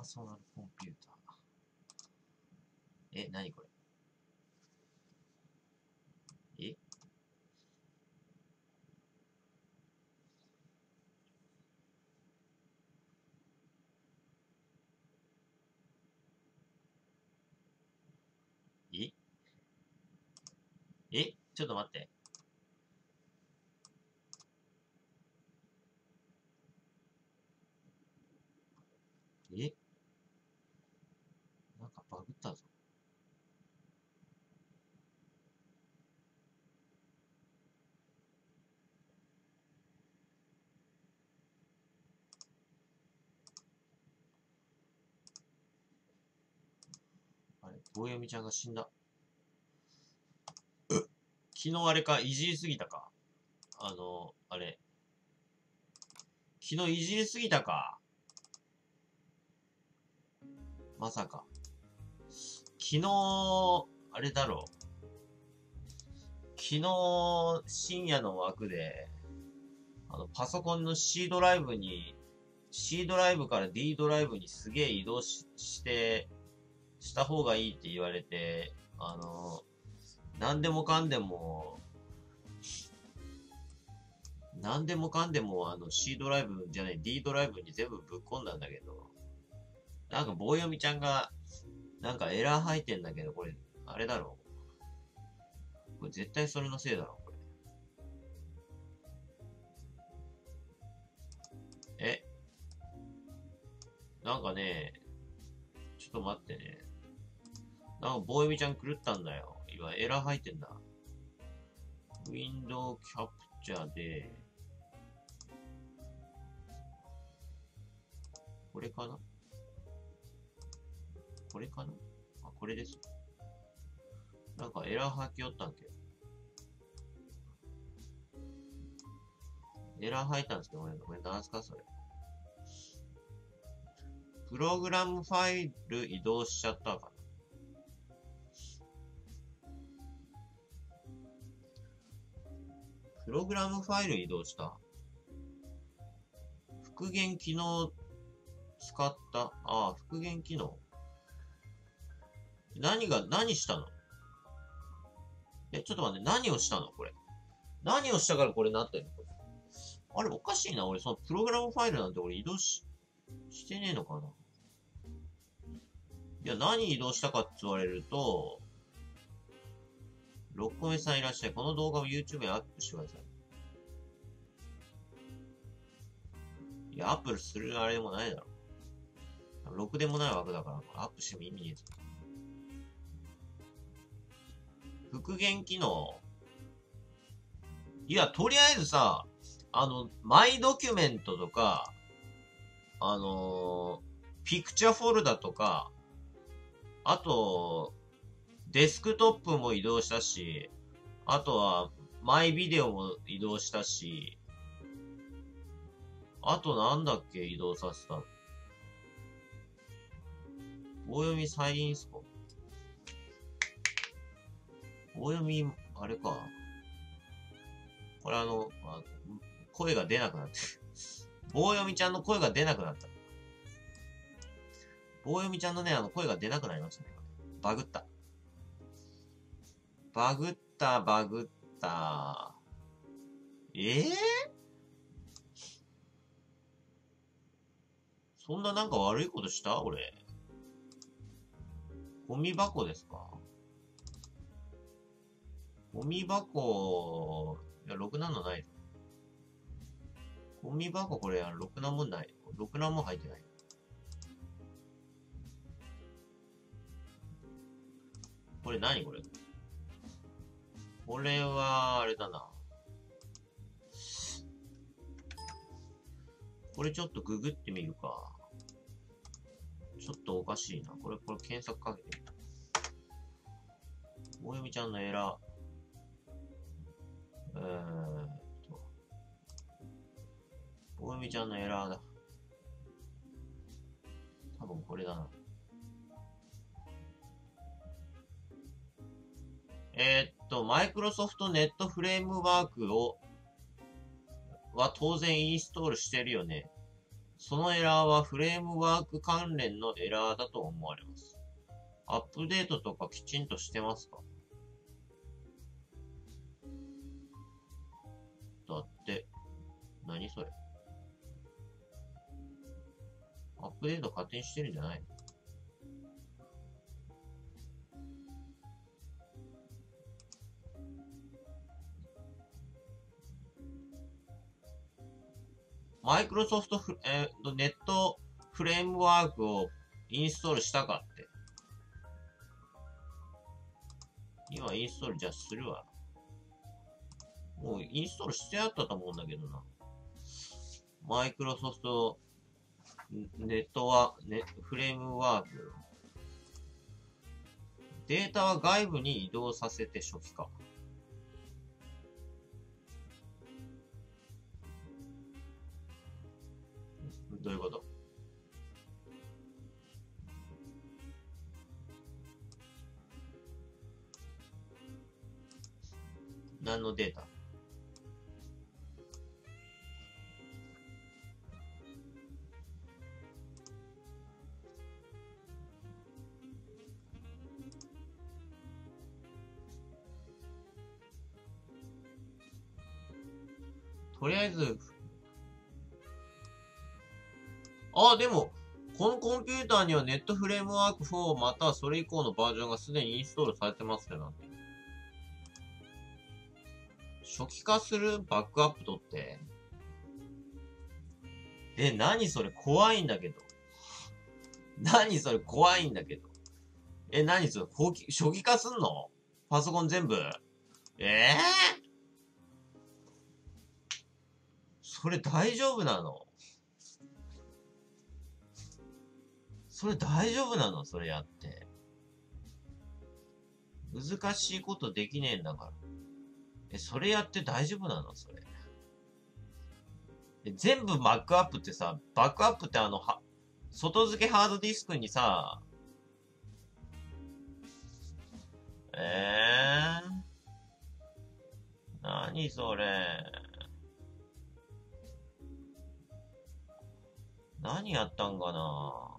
ソナルコンピューター。え、なにこれ。えええちょっと待って。えなんかバグったぞ。あれ、棒読みちゃんが死んだ。昨日あれか、いじりすぎたか。あれ。昨日いじりすぎたか。まさか。昨日、あれだろう。昨日、深夜の枠で、パソコンの C ドライブに、C ドライブから D ドライブにすげえ移動した方がいいって言われて、なんでもかんでも、C ドライブじゃない D ドライブに全部ぶっ込んだんだけど、なんか棒読みちゃんが、なんかエラー入ってんだけど、これ、あれだろこれ絶対それのせいだろこれ。なんかね、ちょっと待ってね。なんか棒読みちゃん狂ったんだよ。今エラー入ってんだ。ウィンドウキャプチャーで、これかなこれかなあ、これです。なんかエラー吐きよったんけ。エラー吐いたんですけど、これなんすかそれ。プログラムファイル移動しちゃったかな。プログラムファイル移動した。復元機能使った。ああ、復元機能。何したのちょっと待って、何をしたのこれ。何をしたからこれなってんのこれ。あれ、おかしいな。俺、そのプログラムファイルなんて俺移動してねえのかな。いや、何移動したかって言われると、6個目さんいらっしゃい。この動画を YouTube にアップしてください。いや、アップするあれでもないだろ。ろくでもない枠だから、アップしても意味ねえぞ。復元機能。いや、とりあえずさ、マイドキュメントとか、ピクチャフォルダとか、あと、デスクトップも移動したし、あとは、マイビデオも移動したし、あとなんだっけ移動させたの。棒読み再インスコ。棒読み、あれか。これ声が出なくなってる。棒読みちゃんの声が出なくなった。棒読みちゃんのね、声が出なくなりましたね。バグった。バグった。そんななんか悪いことした俺。ゴミ箱ですかゴミ箱、いや、ろくなのない。ゴミ箱これ、ろくなもんない。ろくなもん入ってない。これ何これこれは、あれだな。これちょっとググってみるか。ちょっとおかしいな。これ検索かけてみた。大読みちゃんのエラー。大読みちゃんのエラーだ。多分これだな。マイクロソフトネットフレームワークは当然インストールしてるよね。 そのエラーはフレームワーク関連のエラーだと思われます。アップデートとかきちんとしてますか？だって、何それ？アップデート勝手にしてるんじゃないの？マイクロソフトネットフレームワークをインストールしたかって。今インストールじゃあするわ。もうインストールしてあったと思うんだけどな。マイクロソフトフレームワーク。データは外部に移動させて初期化。どういうこと？何のデータ？とりあえず、でも、このコンピューターにはネットフレームワーク4またはそれ以降のバージョンがすでにインストールされてますよなんて。初期化する？バックアップ取って。何それ怖いんだけど。何それ怖いんだけど。何それ初期化すんの？パソコン全部。それ大丈夫なの？それ大丈夫なの？それやって。難しいことできねえんだから。それやって大丈夫なの？それ。全部バックアップってさ、バックアップって外付けハードディスクにさ、何それ。何やったんかな。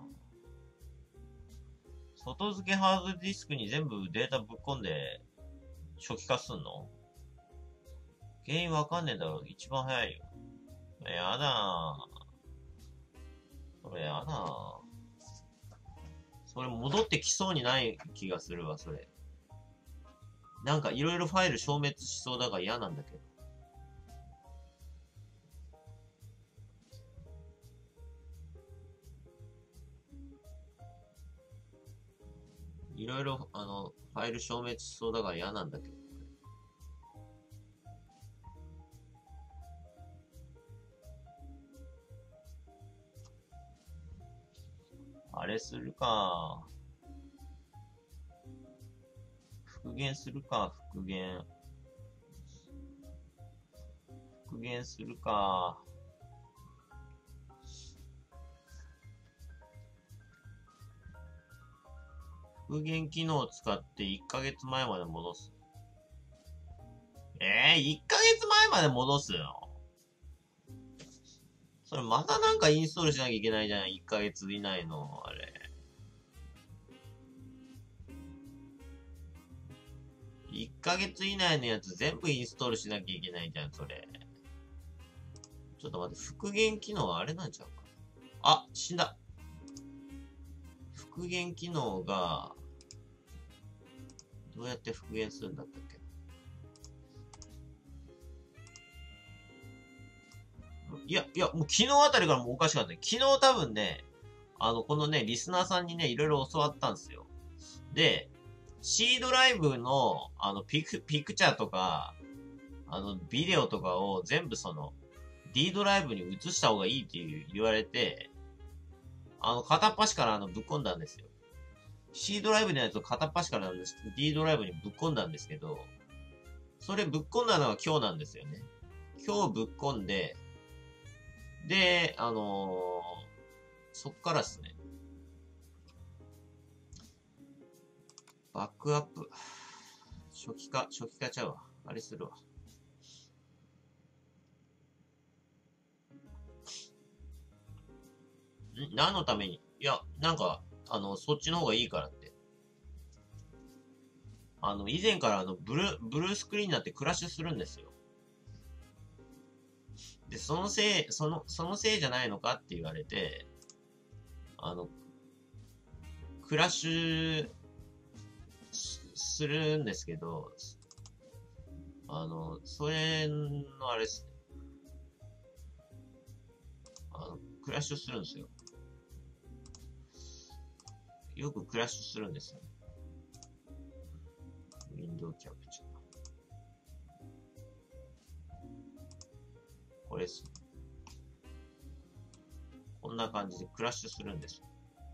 外付けハードディスクに全部データぶっ込んで初期化すんの？原因わかんねえだろ。一番早いよ。やだー。それやだー。それ戻ってきそうにない気がするわ、それ。なんかいろいろファイル消滅しそうだから嫌なんだけど。いろいろ、ファイル消滅しそうだから嫌なんだけど。あれするか。復元するか、復元。復元するか。復元機能を使って1ヶ月前まで戻す。1ヶ月前まで戻すよ。それまたなんかインストールしなきゃいけないじゃん。1ヶ月以内の、あれ。1ヶ月以内のやつ全部インストールしなきゃいけないじゃん、それ。ちょっと待って、復元機能はあれなんちゃうか。死んだ。復元機能が、どうやって復元するんだったっけ？いや、もう昨日あたりからもうおかしかったね。昨日多分ね、このね、リスナーさんにね、いろいろ教わったんですよ。で、C ドライブの、ピクチャーとか、ビデオとかを全部D ドライブに移した方がいいって言われて、片っ端からぶっ込んだんですよ。C ドライブのやつを片っ端から D ドライブにぶっ込んだんですけど、それぶっ込んだのが今日なんですよね。今日ぶっ込んで、で、そっからですね。バックアップ。初期化ちゃうわ。あれするわ。 何のために？いや、なんか、そっちの方がいいからって。以前からブルースクリーンになってクラッシュするんですよ。で、そのせいじゃないのかって言われて、クラッシュするんですけど、それのあれですね。クラッシュするんですよ。よくクラッシュするんですよ。ウィンドウキャプチャー。これです。こんな感じでクラッシュするんですよ。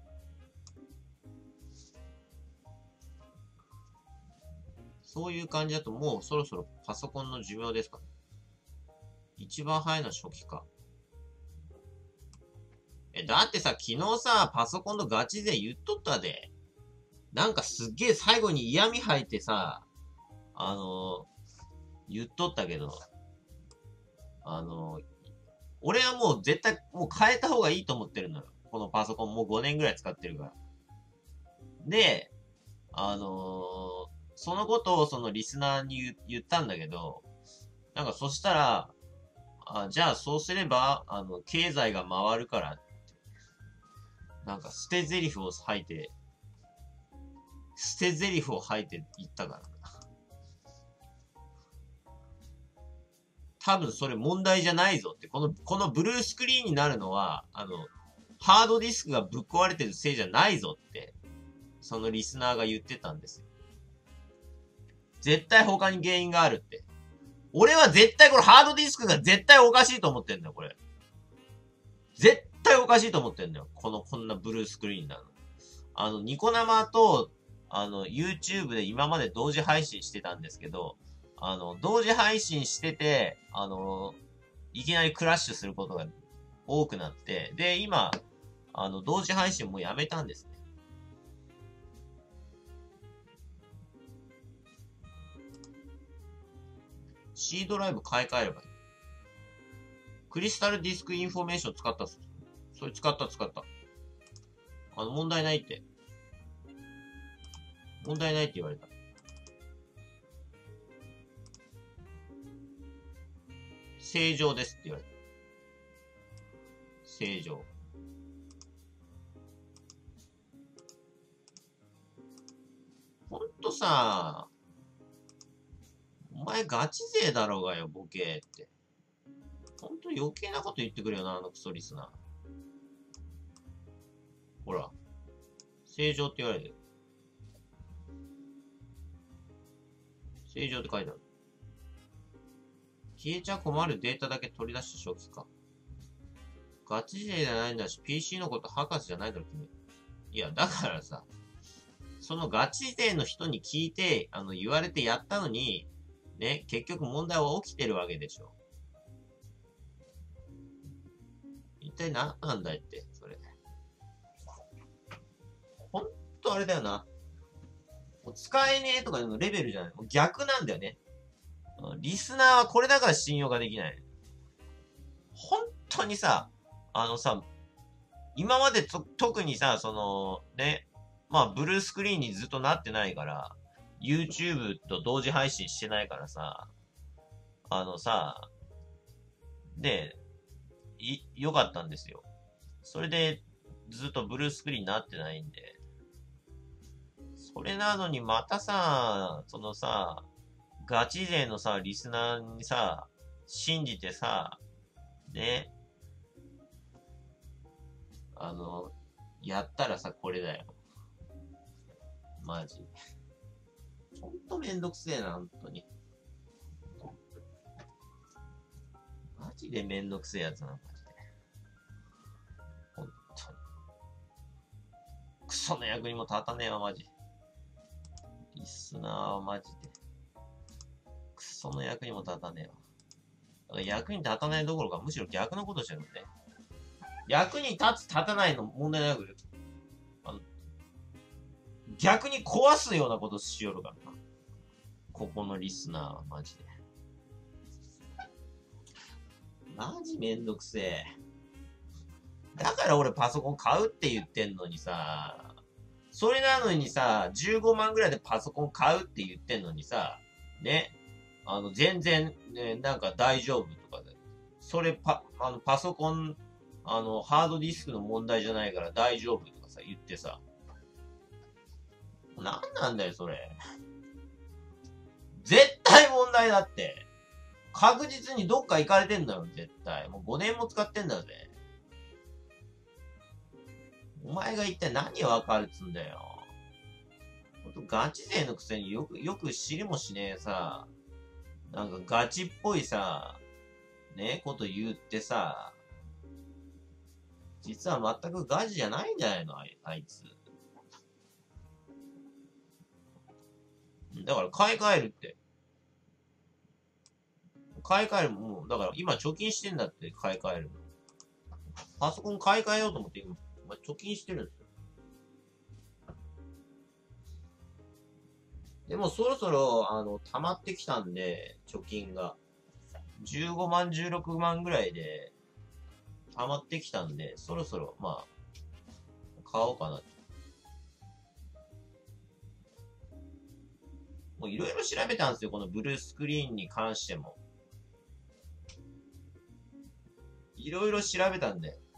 そういう感じだともうそろそろパソコンの寿命ですかね。一番早いのは初期か。だってさ、昨日さ、パソコンのガチ勢言っとったで。なんかすっげえ最後に嫌味吐いてさ、言っとったけど、俺はもう絶対もう変えた方がいいと思ってるのよ。このパソコンもう5年ぐらい使ってるから。で、そのことをそのリスナーに言ったんだけど、なんかそしたら、じゃあそうすれば、経済が回るからって、なんか捨て台詞を吐いて言ったから。多分それ問題じゃないぞって。このブルースクリーンになるのは、ハードディスクがぶっ壊れてるせいじゃないぞって、そのリスナーが言ってたんですよ。絶対他に原因があるって。俺は絶対これハードディスクが絶対おかしいと思ってんだよ、これ。絶対おかしいと思ってんだよ。こんなブルースクリーンなの。ニコ生と、YouTube で今まで同時配信してたんですけど、同時配信してて、いきなりクラッシュすることが多くなって、で、今、同時配信もやめたんですね。C ドライブ買い替えればいい。クリスタルディスクインフォメーション使ったっす。それ使った。問題ないって。問題ないって言われた。正常ですって言われた。正常。ほんとさ、お前ガチ勢だろうがよ、ボケって。ほんと余計なこと言ってくるよな、クソリスナー。ほら。正常って言われてる。正常って書いてある。消えちゃ困るデータだけ取り出して初期か。ガチ勢じゃないんだし、PC のこと博士じゃないだろ、君。いや、だからさ、そのガチ勢の人に聞いて、言われてやったのに、ね、結局問題は起きてるわけでしょ。一体何なんだいって、それ。ほんとあれだよな。もう使えねえとかのレベルじゃない。もう逆なんだよね。リスナーはこれだから信用ができない。本当にさ、今まで特にさ、ね、まあ、ブルースクリーンにずっとなってないから、YouTube と同時配信してないからさ、で、良かったんですよ。それで、ずっとブルースクリーンになってないんで。それなのにまたさ、ガチ勢のさ、リスナーにさ、信じてさ、ね、やったらさ、これだよ。マジ。ほんとめんどくせえな、ほんとに。マジでめんどくせえやつな、マジで。ほんとに。クソの役にも立たねえわ、マジ。リスナーはマジで。クソの役にも立たねえわ。だから役に立たないどころか、むしろ逆のことしてるんで。役に立たないの問題なく、逆に壊すようなことしよるからな。ここのリスナーはマジで。マジめんどくせえ。 だから俺パソコン買うって言ってんのにさ、それなのにさ、15万ぐらいでパソコン買うって言ってんのにさ、ね、全然、ね、なんか大丈夫とかで。それパソコン、ハードディスクの問題じゃないから大丈夫とかさ、言ってさ。なんなんだよ、それ。絶対問題だって。確実にどっか行かれてんだよ、絶対。もう5年も使ってんだぜ。お前が一体何わかるっつんだよ。ほんとガチ勢のくせによく知りもしねえさ、なんかガチっぽいさ、ね、こと言ってさ、実は全くガチじゃないんじゃないのあいつ。だから買い替えるって。買い替えるもう、だから今貯金してんだって買い替えるの。パソコン買い替えようと思って今、貯金してるんですよ。でもそろそろ、溜まってきたんで、貯金が。15万、16万ぐらいで、溜まってきたんで、そろそろ、まあ、買おうかな。もういろいろ調べたんですよ、このブルースクリーンに関しても。いろいろ調べたんで。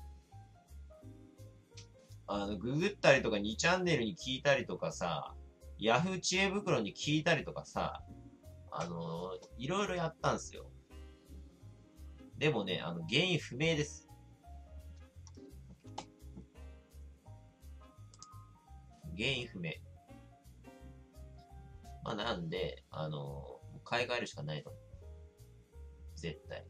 ググったりとか2チャンネルに聞いたりとかさ、ヤフー知恵袋に聞いたりとかさ、いろいろやったんですよ。でもね、原因不明です。原因不明。まあ、なんで、買い替えるしかないと思う。絶対。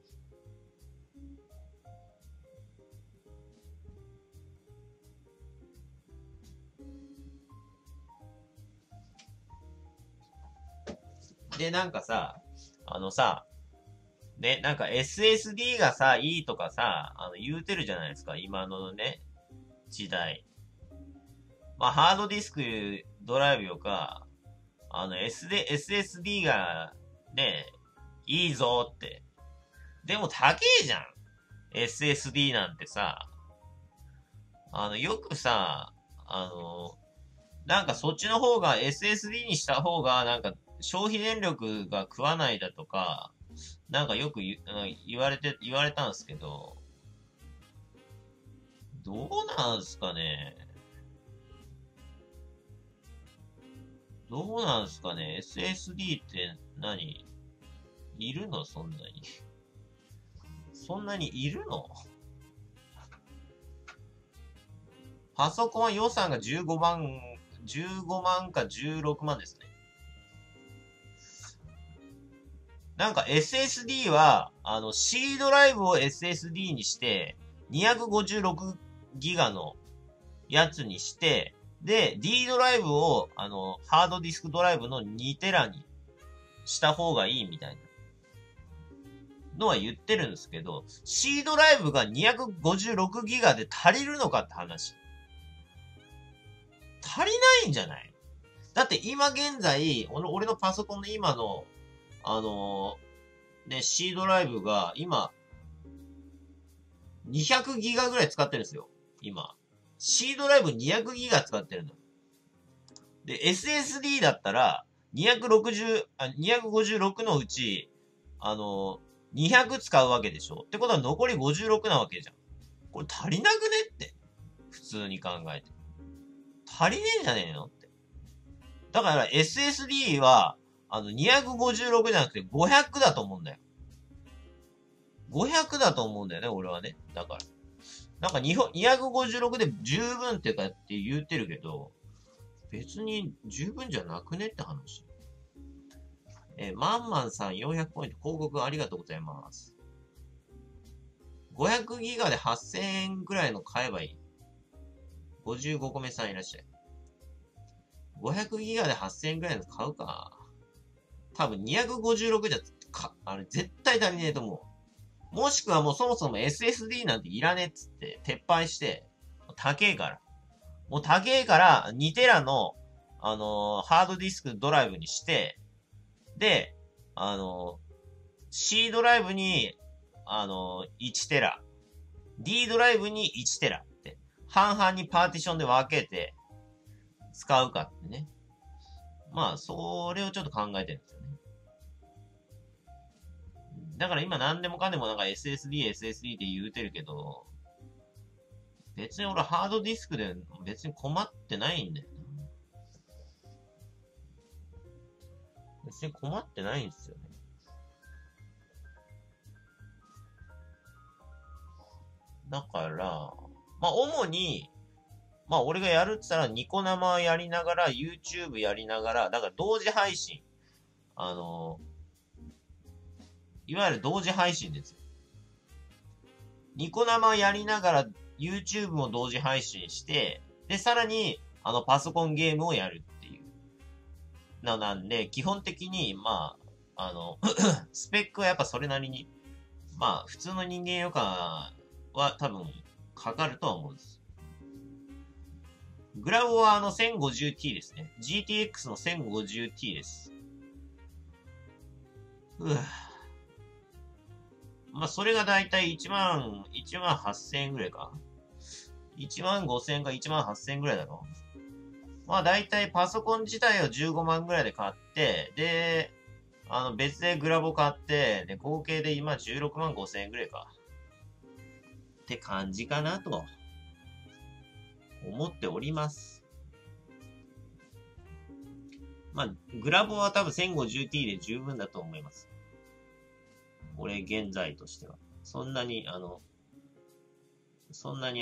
で、なんかさ、ね、なんか SSD がさ、いいとかさ、言うてるじゃないですか、今のね、時代。まあ、ハードディスクドライブよか、SSD が、ね、いいぞって。でも高えじゃん。SSD なんてさ、よくさ、なんかそっちの方が SSD にした方が、なんか消費電力が食わないだとか、なんかよく言われたんですけど、どうなんすかね。どうなんすかね。SSD って何いるのそんなに。そんなにいるのパソコンは予算が15万か16万ですね。なんか SSD は、C ドライブを SSD にして、256ギガのやつにして、で、D ドライブを、ハードディスクドライブの2テラにした方がいいみたいなのは言ってるんですけど、C ドライブが256ギガで足りるのかって話。足りないんじゃない？だって今現在、俺のパソコンの今の、ね、C ドライブが今、200ギガぐらい使ってるんですよ。今。C ドライブ200ギガ使ってるの。で、SSD だったら、256のうち、200使うわけでしょ。ってことは残り56なわけじゃん。これ足りなくねって。普通に考えて。足りねえんじゃねえのって。だから SSD は、256じゃなくて500だと思うんだよ。500だと思うんだよね、俺はね。だから。なんか256で十分ってかって言ってるけど、別に十分じゃなくねって話。マンマンさん400ポイント広告ありがとうございます。500ギガで8000円くらいの買えばいい。55個目さんいらっしゃい。500ギガで8000円くらいの買うか。多分256じゃ、絶対足りねえと思う。もしくはもうそもそも SSD なんていらねえっつって撤廃して、高えから。もう高えから2テラの、ハードディスクドライブにして、で、C ドライブに、1テラ D ドライブに1テラって、半々にパーティションで分けて使うかってね。まあ、それをちょっと考えてるんですよね。だから今何でもかんでもなんか SSD って言うてるけど、別に俺ハードディスクで別に困ってないんだよな。別に困ってないんですよね。だから、まあ主に、まあ俺がやるって言ったらニコ生やりながら YouTube やりながら、だから同時配信。いわゆる同時配信ですよ。ニコ生やりながら YouTube も同時配信して、で、さらに、パソコンゲームをやるっていう。なんで、基本的に、まあ、スペックはやっぱそれなりに、まあ、普通の人間よかは多分、かかるとは思うんです。グラボは1050T ですね。GTX の 1050T です。まあ、それがだいたい1万8000円ぐらいか。1万5000円か1万8000円ぐらいだろ。まあ、だいたいパソコン自体を15万ぐらいで買って、で、別でグラボ買って、で、合計で今16万5000円ぐらいか。って感じかなと、思っております。まあ、グラボは多分 1050T で十分だと思います。俺、現在としては。そんなにそんな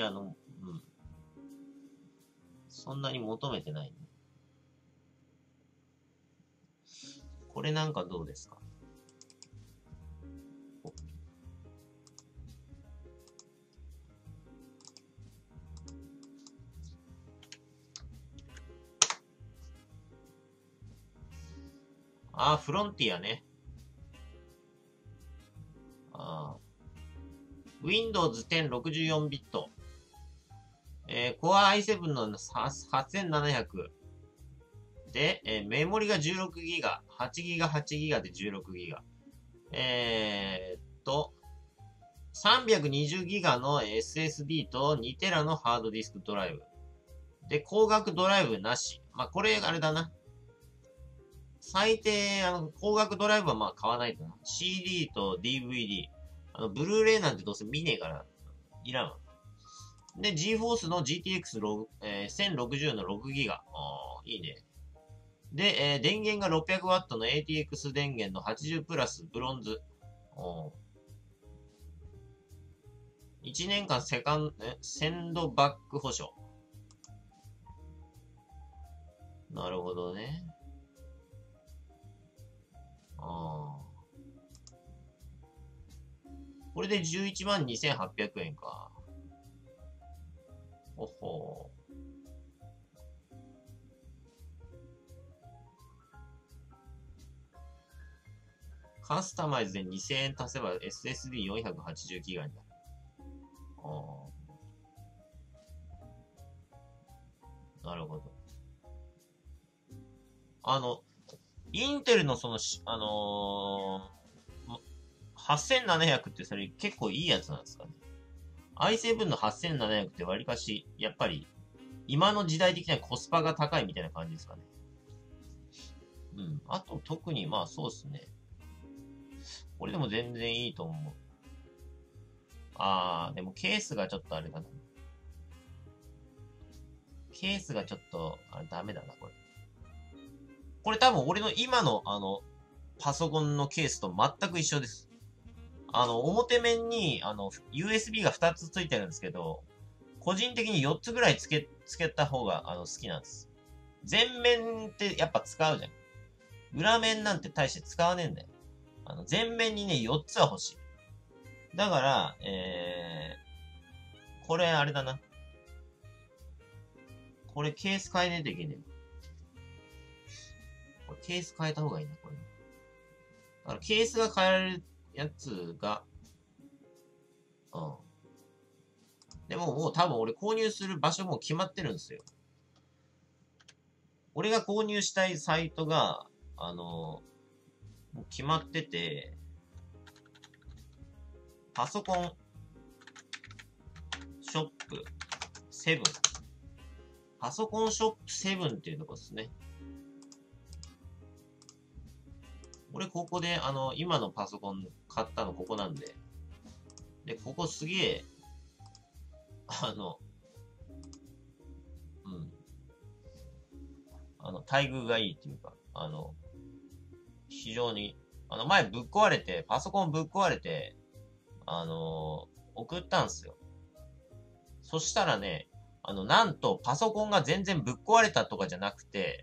に求めてない、ね。これなんかどうですか？フロンティアね。Windows 10 64ビット。Core i7 の8700。で、メモリが 16GB。8GB、8GB で 16GB。320GB の SSD と 2TB のハードディスクドライブ。で、光学ドライブなし。まあ、これ、あれだな。最低、光学ドライブはまあ買わないとな。CD と DVD。ブルーレイなんてどうせ見ねえから、いらんわ。で、GForce の GTX1060 の 6GB。いいね。で、電源が 600W の ATX 電源の80プラスブロンズ。1年間センドバック保証。なるほどね。これで11万2800円か。おほカスタマイズで2000円足せば SSD480GB になる。なるほど。インテルのその8700ってそれ結構いいやつなんですかね。i7 の8700って割かし、やっぱり、今の時代的にはコスパが高いみたいな感じですかね。うん。あと特にまあそうですね。これでも全然いいと思う。でもケースがちょっとあれだな。ケースがちょっと、ダメだな、これ。これ多分俺の今のパソコンのケースと全く一緒です。表面に、USB が2つついてるんですけど、個人的に4つぐらいつけた方が、好きなんです。前面ってやっぱ使うじゃん。裏面なんて大して使わねえんだよ。前面にね、4つは欲しい。だから、これあれだな。これケース変えねえといけねえ。これケース変えた方がいいな、これ。だからケースが変えられるやつが、でももう多分俺購入する場所も決まってるんですよ。俺が購入したいサイトが、もう決まってて、パソコンプ7。パソコンショップ7っていうとこですね。俺ここで、今のパソコン買ったのここなんで。で、ここすげえ、うん。待遇がいいっていうか、非常に、前ぶっ壊れて、パソコンぶっ壊れて、送ったんすよ。そしたらね、なんとパソコンが全然ぶっ壊れたとかじゃなくて、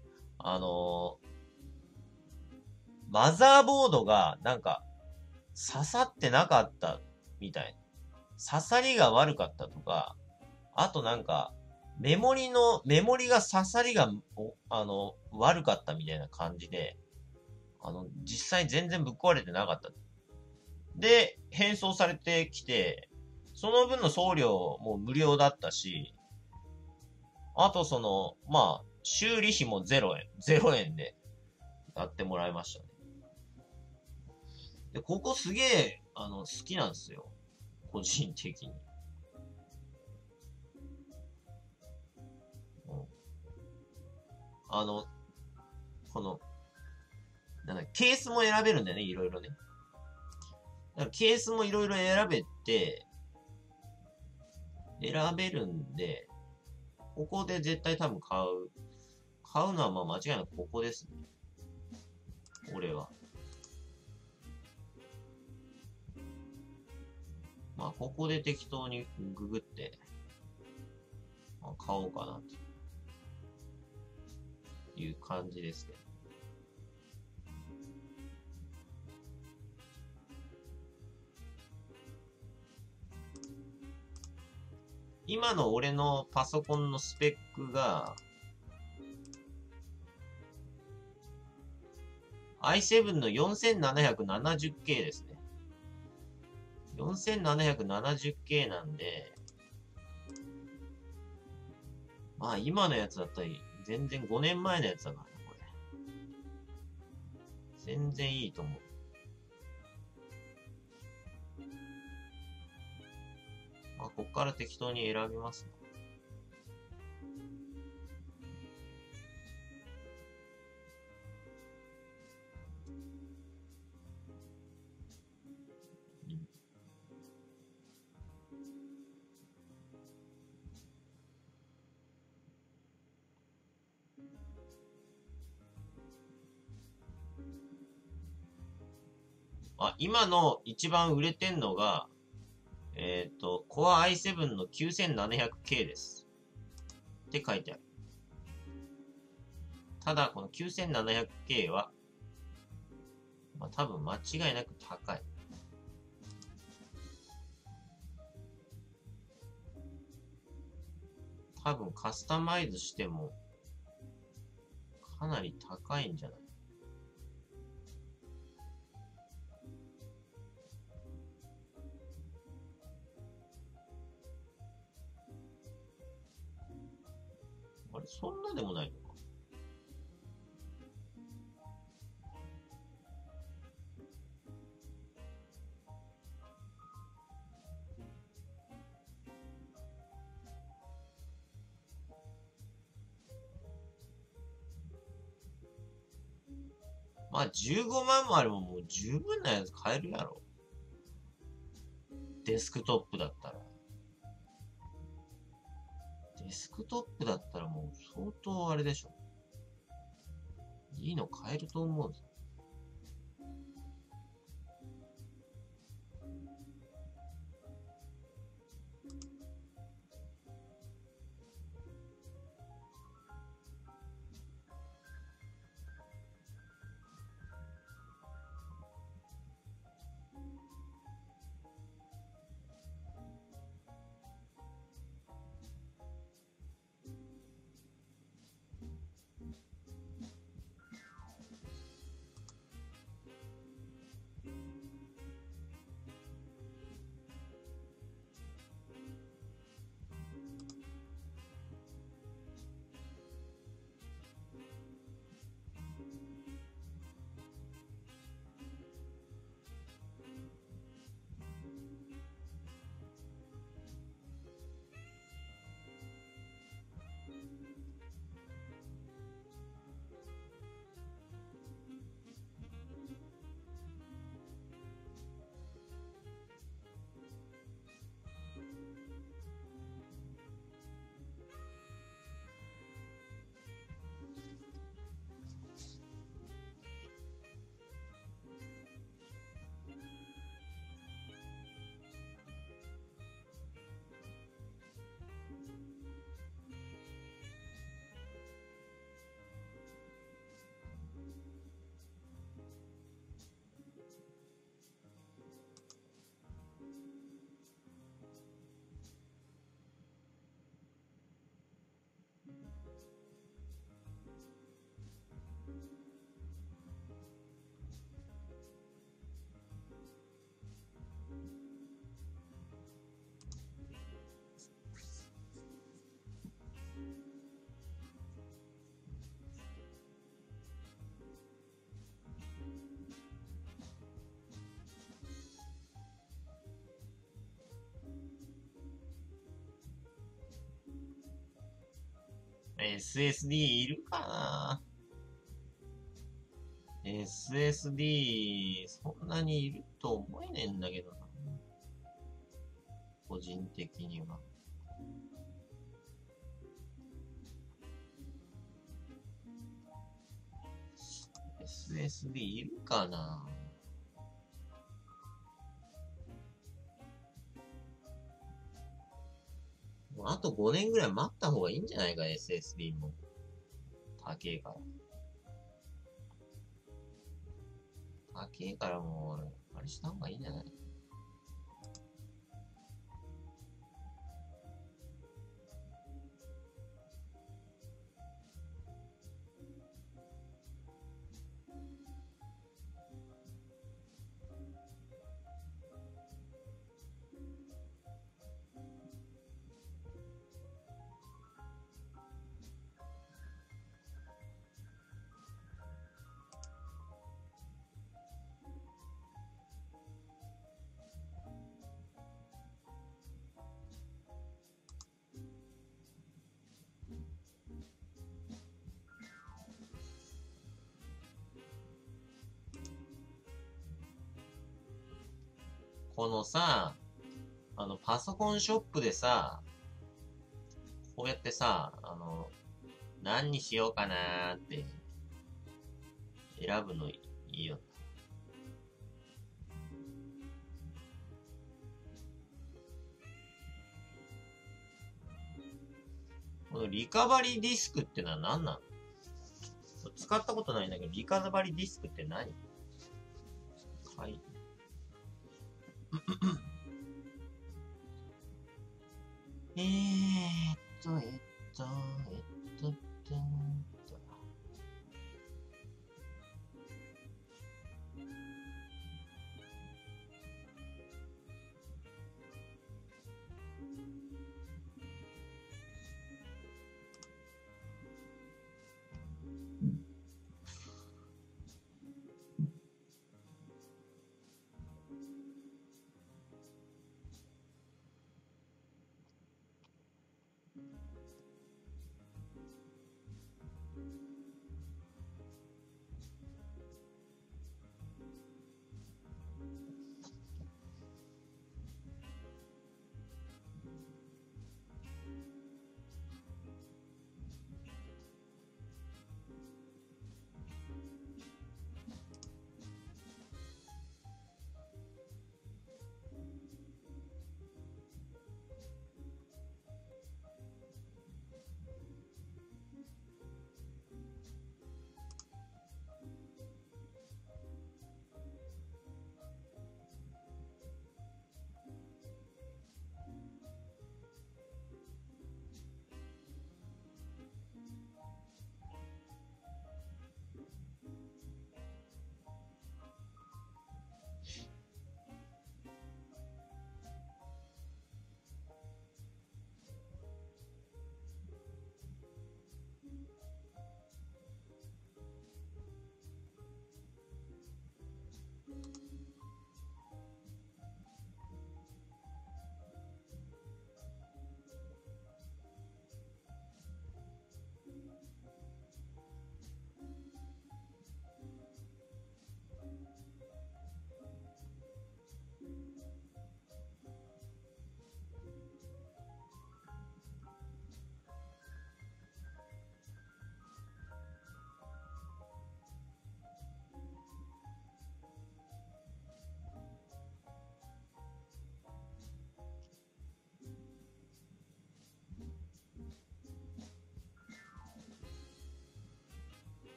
マザーボードがなんか刺さってなかったみたい。刺さりが悪かったとか、あとなんか、メモリが刺さりが、悪かったみたいな感じで、実際全然ぶっ壊れてなかった。で、返送されてきて、その分の送料も無料だったし、あと修理費も0円でやってもらいましたね。で、ここすげえ、好きなんですよ。個人的に。うん、この、ケースも選べるんだよね、いろいろね。だからケースもいろいろ選べるんで、ここで絶対多分買うのはまあ間違いなくここですね。俺は。まあ、ここで適当にググって、まあ、買おうかな、という感じですけど。今の俺のパソコンのスペックが、i7 の 4770K ですね。4770K なんで、まあ今のやつだったら全然5年前のやつだからね、これ。全然いいと思う。まあ、こっから適当に選びますね。今の一番売れてんのが、Core i7 の 9700K です。って書いてある。ただ、この 9700K は、まあ、多分間違いなく高い。多分カスタマイズしても、かなり高いんじゃない？あれ、そんなでもないのか。まあ、15万もあればもう十分なやつ買えるやろ。デスクトップだったら。デスクトップだったらもう相当あれでしょ。いいの買えると思うぞ。 SSD いるかな？ SSD、そんなにいると思えねえんだけどな。個人的には。SSD いるかな？もうあと5年ぐらい待った方がいいんじゃないか、SSD も。高えから。高えからもう、あれした方がいいんじゃない？このさ、パソコンショップでさ、こうやってさ、何にしようかなーって選ぶのいいよ。このリカバリーディスクってのは何なの？使ったことないんだけど、リカバリーディスクって何？はい。えーっと、えっと、えっと、えっと、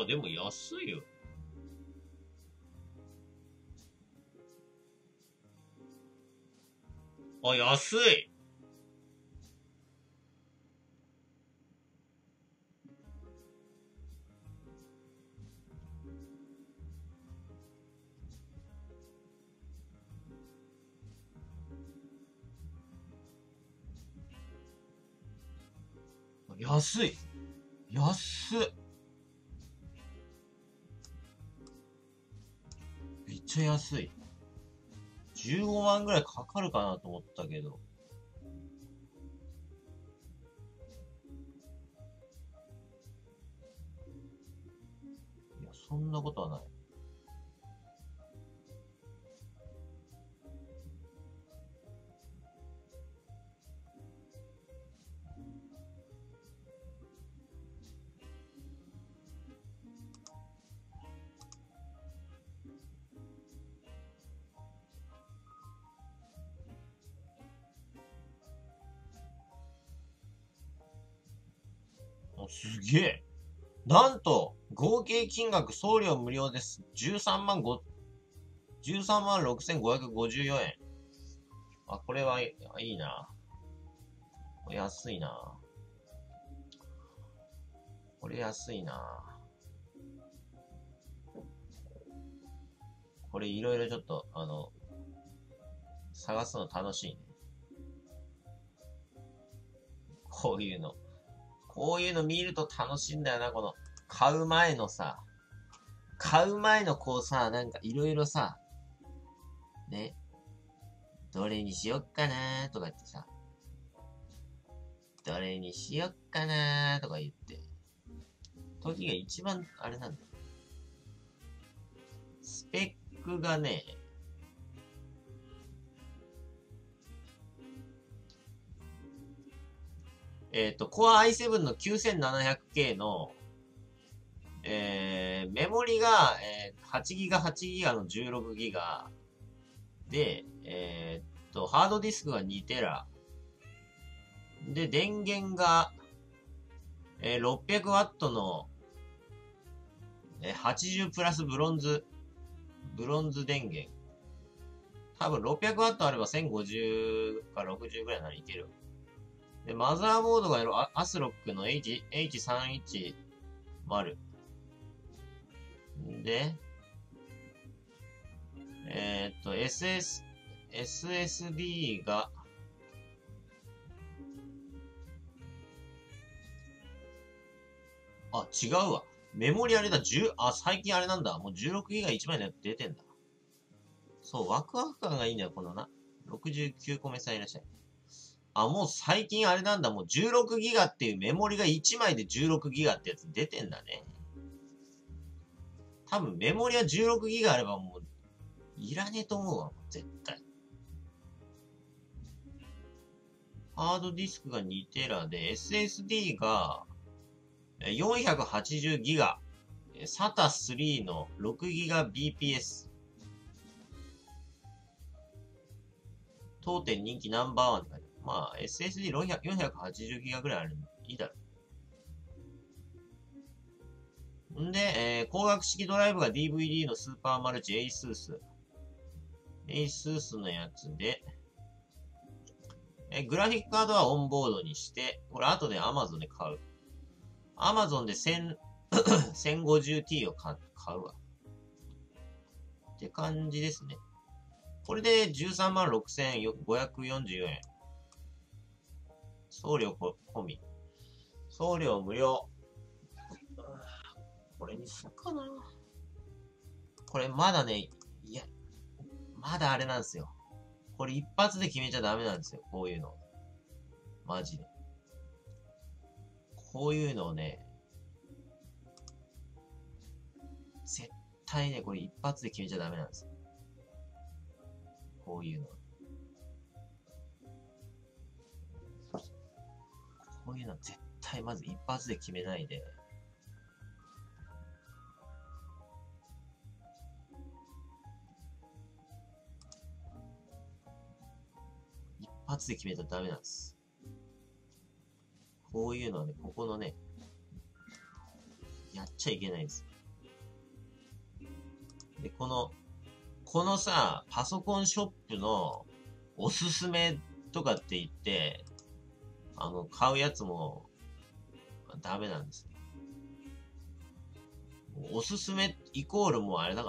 あ、でも安いよ。あ、安い。安い。安っ。めっちゃ安い。15万ぐらいかかるかなと思ったけど。いや、そんなことはない。すげえ。なんと、合計金額送料無料です。13万6554円。あ、これはいいな。安いな。これ安いな。これいろいろちょっと、探すの楽しいね。こういうの。こういうの見ると楽しいんだよな、この、買う前のこうさ、なんかいろいろさ、ね、どれにしよっかなーとか言ってさ、どれにしよっかなーとか言って、時が一番あれなんだよ。スペックがね、Core i7 の 9700K の、メモリが、8GB の 16GB で、ハードディスクが 2TB で、電源が、600W の、80プラスブロンズ電源。多分 600W あれば1050か60ぐらいならいける。で、マザーボードがアスロックの H310。で、SSD が、あ、違うわ。メモリあれだ、最近あれなんだ。もう 16GB1 枚のやつ出てんだ。そう、ワクワク感がいいんだよ、このな。69個目さんいらっしゃい。あ、もう最近あれなんだ。もう 16GB っていうメモリが1枚で 16GB ってやつ出てんだね。多分メモリは 16GB あればもう、いらねえと思うわ、絶対。ハードディスクが 2TB で、SSD が 480GB。SATA3 の 6GBps。当店人気ナンバーワンって書いてある。まあ、SSD480GB ぐらいあるんでいいだろう。んで、光学式ドライブが DVD のスーパーマルチ ASUS。ASUS のやつで、グラフィックカードはオンボードにして、これ後で Amazon で買う。Amazon で1050T を買うわ。って感じですね。これで13万6544円。送料込み。送料無料。これにすっかな。これまだね、いや、まだあれなんですよ。これ一発で決めちゃダメなんですよ。こういうの。マジで。こういうのをね、絶対ね、これ一発で決めちゃダメなんですよ。こういうの。こういうの絶対まず一発で決めないで。一発で決めたらダメなんです。こういうのはね、ここのね、やっちゃいけないんですよ。 で、このさ、パソコンショップのおすすめとかって言って、買うやつもダメなんですよ。おすすめイコールもうあれだから。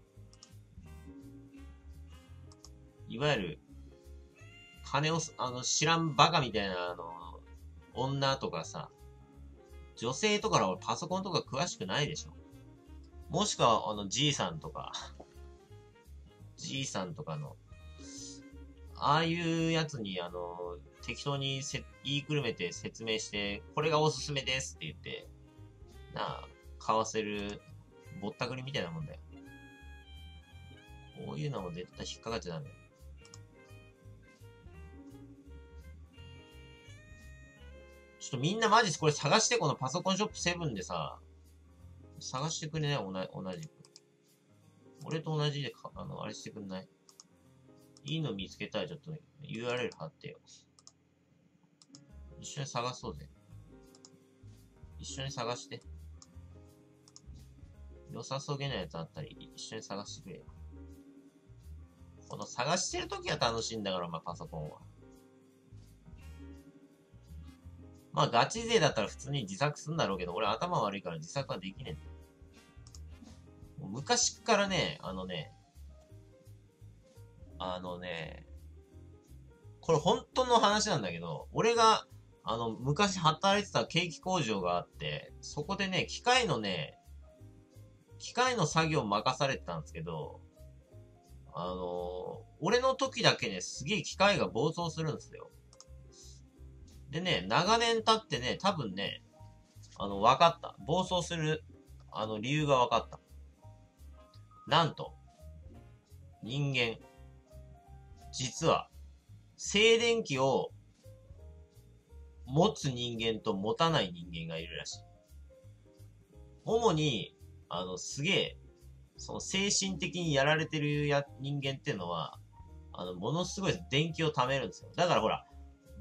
いわゆる、金を、知らんバカみたいな、女とかさ、女性とかのパソコンとか詳しくないでしょ。もしくは、じいさんとか、じいさんとかの、ああいうやつに、適当に言いくるめて説明して、これがおすすめですって言って、買わせる、ぼったくりみたいなもんだよ。こういうのも絶対引っかかっちゃダメ。ちょっとみんなマジこれ探して、このパソコンショップ7でさ、探してくれない？同じく。俺と同じであれしてくんない？いいの見つけたらちょっと URL 貼ってよ。一緒に探そうぜ。一緒に探して。良さそうげなやつあったり、一緒に探してくれよ。この探してるときは楽しいんだから、パソコンは。ガチ勢だったら普通に自作すんだろうけど、俺頭悪いから自作はできねえんだよ。昔っからね、これ本当の話なんだけど、俺が、昔働いてたケーキ工場があって、そこでね、機械の作業を任されてたんですけど、俺の時だけね、すげえ機械が暴走するんですよ。でね、長年経ってね、多分ね、分かった。暴走する、理由が分かった。なんと、人間、実は、静電気を持つ人間と持たない人間がいるらしい。主に、すげえ、その精神的にやられてる人間っていうのは、ものすごい電気を貯めるんですよ。だからほら、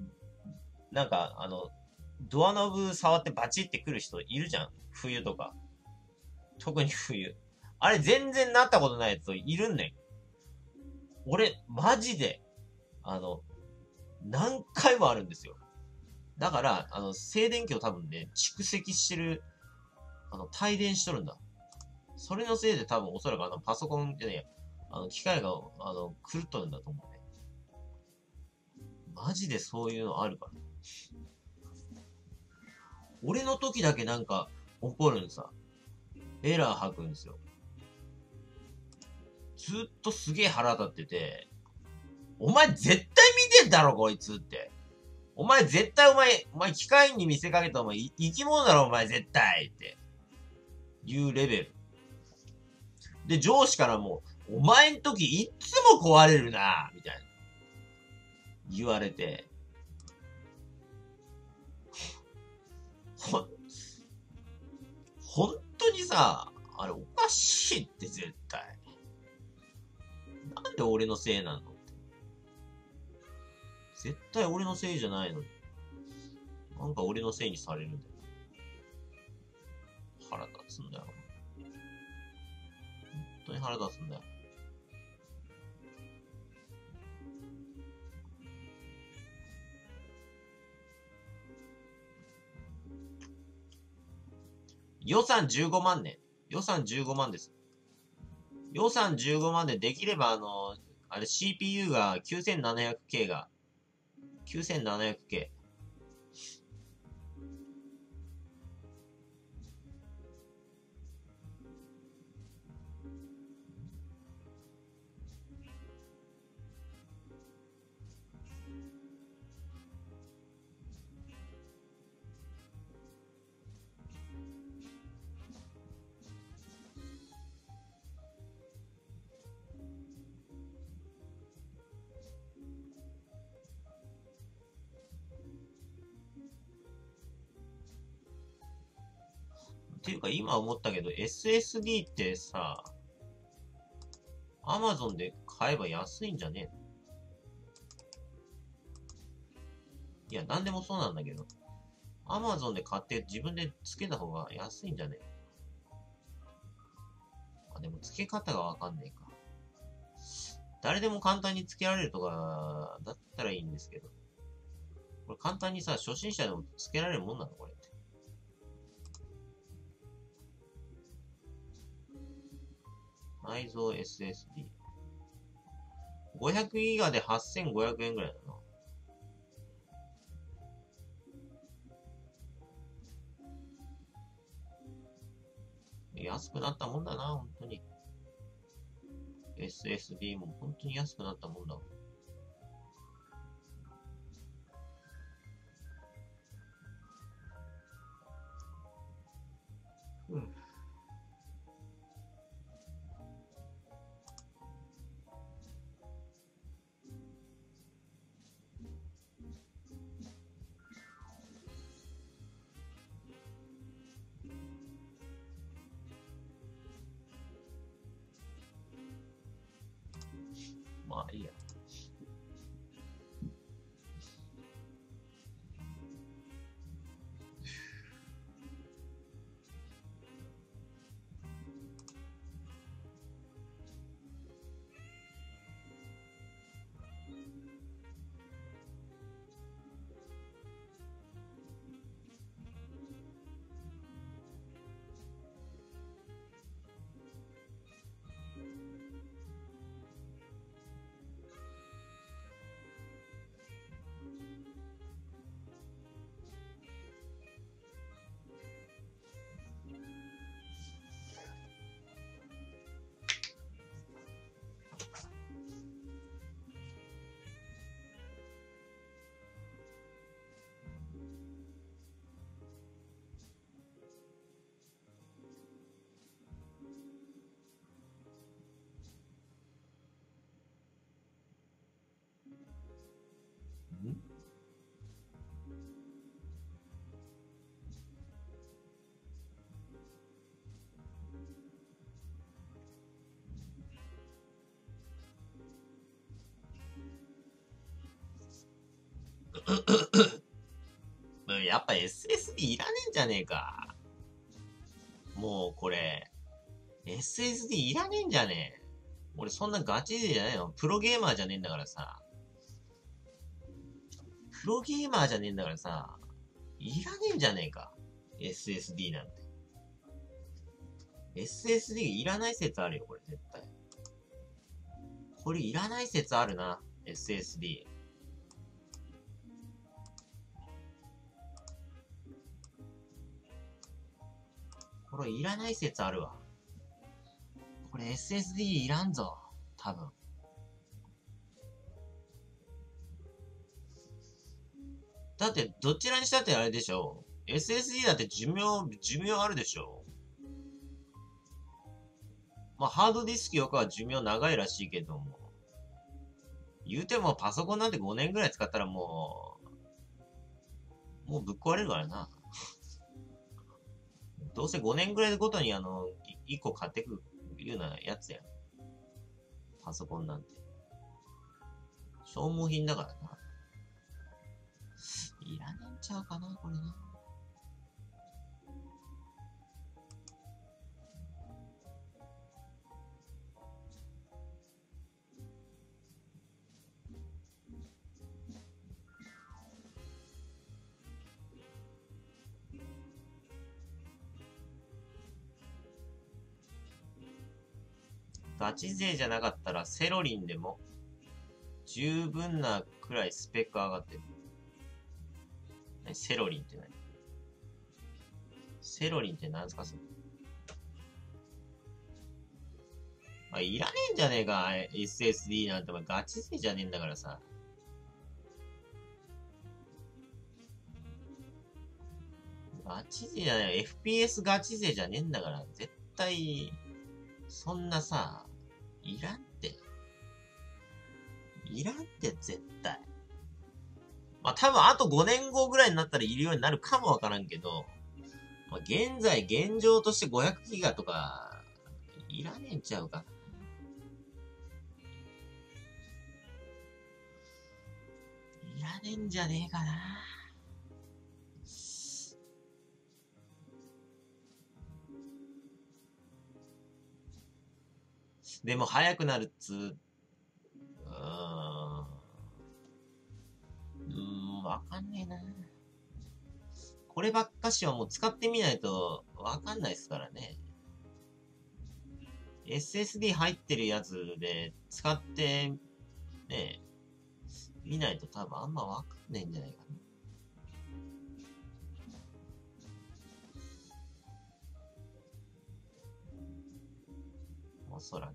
ドアノブ触ってバチってくる人いるじゃん。冬とか。特に冬。あれ全然なったことないやついるんねん。俺、マジで、何回もあるんですよ。だから、静電気を多分ね、蓄積してる、帯電しとるんだ。それのせいで多分おそらくパソコンってね、機械が、狂っとるんだと思うね。マジでそういうのあるから。俺の時だけ怒るんさ。エラー吐くんですよ。ずっとすげえ腹立ってて、お前絶対見てんだろ、こいつって。お前絶対お前機械に見せかけたお前生き物だろ、お前絶対っていうレベル。で、上司からも、お前ん時いっつも壊れるな、みたいな。言われて。本当にさ、あれおかしいって絶対。なんで俺のせいなの？絶対俺のせいじゃないのに。なんか俺のせいにされるんだよ。腹立つんだよ。本当に腹立つんだよ。予算15万ね。予算15万です。予算15万でできればCPU が 9700K が、9700K。っていうか今思ったけど SSD ってさ、Amazon で買えば安いんじゃねえの？いや、なんでもそうなんだけど。Amazon で買って自分でつけた方が安いんじゃねえの？ あ、でも付け方がわかんねえか。誰でも簡単に付けられるとか、だったらいいんですけど。これ簡単にさ、初心者でも付けられるもんなのこれって。内蔵 SSD。500ギガで8500円ぐらいだな。安くなったもんだな、本当に。SSD も本当に安くなったもんだわ。うん。まあいいや。んやっぱ SSD いらねえんじゃねえか。もうこれ、SSD いらねえんじゃねえ。俺そんなガチ勢じゃないの。プロゲーマーじゃねえんだからさ。プロゲーマーじゃねえんだからさ。いらねえんじゃねえか。SSD なんて。SSD いらない説あるよ、これ絶対。これいらない説あるな。SSD。これいらない説あるわ。これ SSD いらんぞ。多分。だって、どちらにしたってあれでしょ。SSD だって寿命あるでしょ。まあ、ハードディスクよくは寿命長いらしいけども。言うてもパソコンなんて5年ぐらい使ったらもうぶっ壊れるからな。どうせ5年ぐらいごとに1個買ってくいうようなやつやん。パソコンなんて。消耗品だからな。いらねえんちゃうかな、これな。ガチ勢じゃなかったらセロリンでも十分なくらいスペック上がってる。セロリンって何？セロリンって何すかそれ。いらねえんじゃねえか、SSD なんて。ガチ勢じゃねえんだからさ。ガチ勢じゃない。FPS ガチ勢じゃねえんだから。絶対、そんなさ、いらんって。いらんって絶対。まあ多分あと5年後ぐらいになったらいるようになるかもわからんけど、まあ、現状として500ギガとか、いらねえんちゃうか。いらねえんじゃねえかな。 でも速くなるっつわかんねえな。こればっかしはもう使ってみないとわかんないですからね。SSD 入ってるやつで使ってね、見ないと多分あんまわかんないんじゃないかな。おそらく。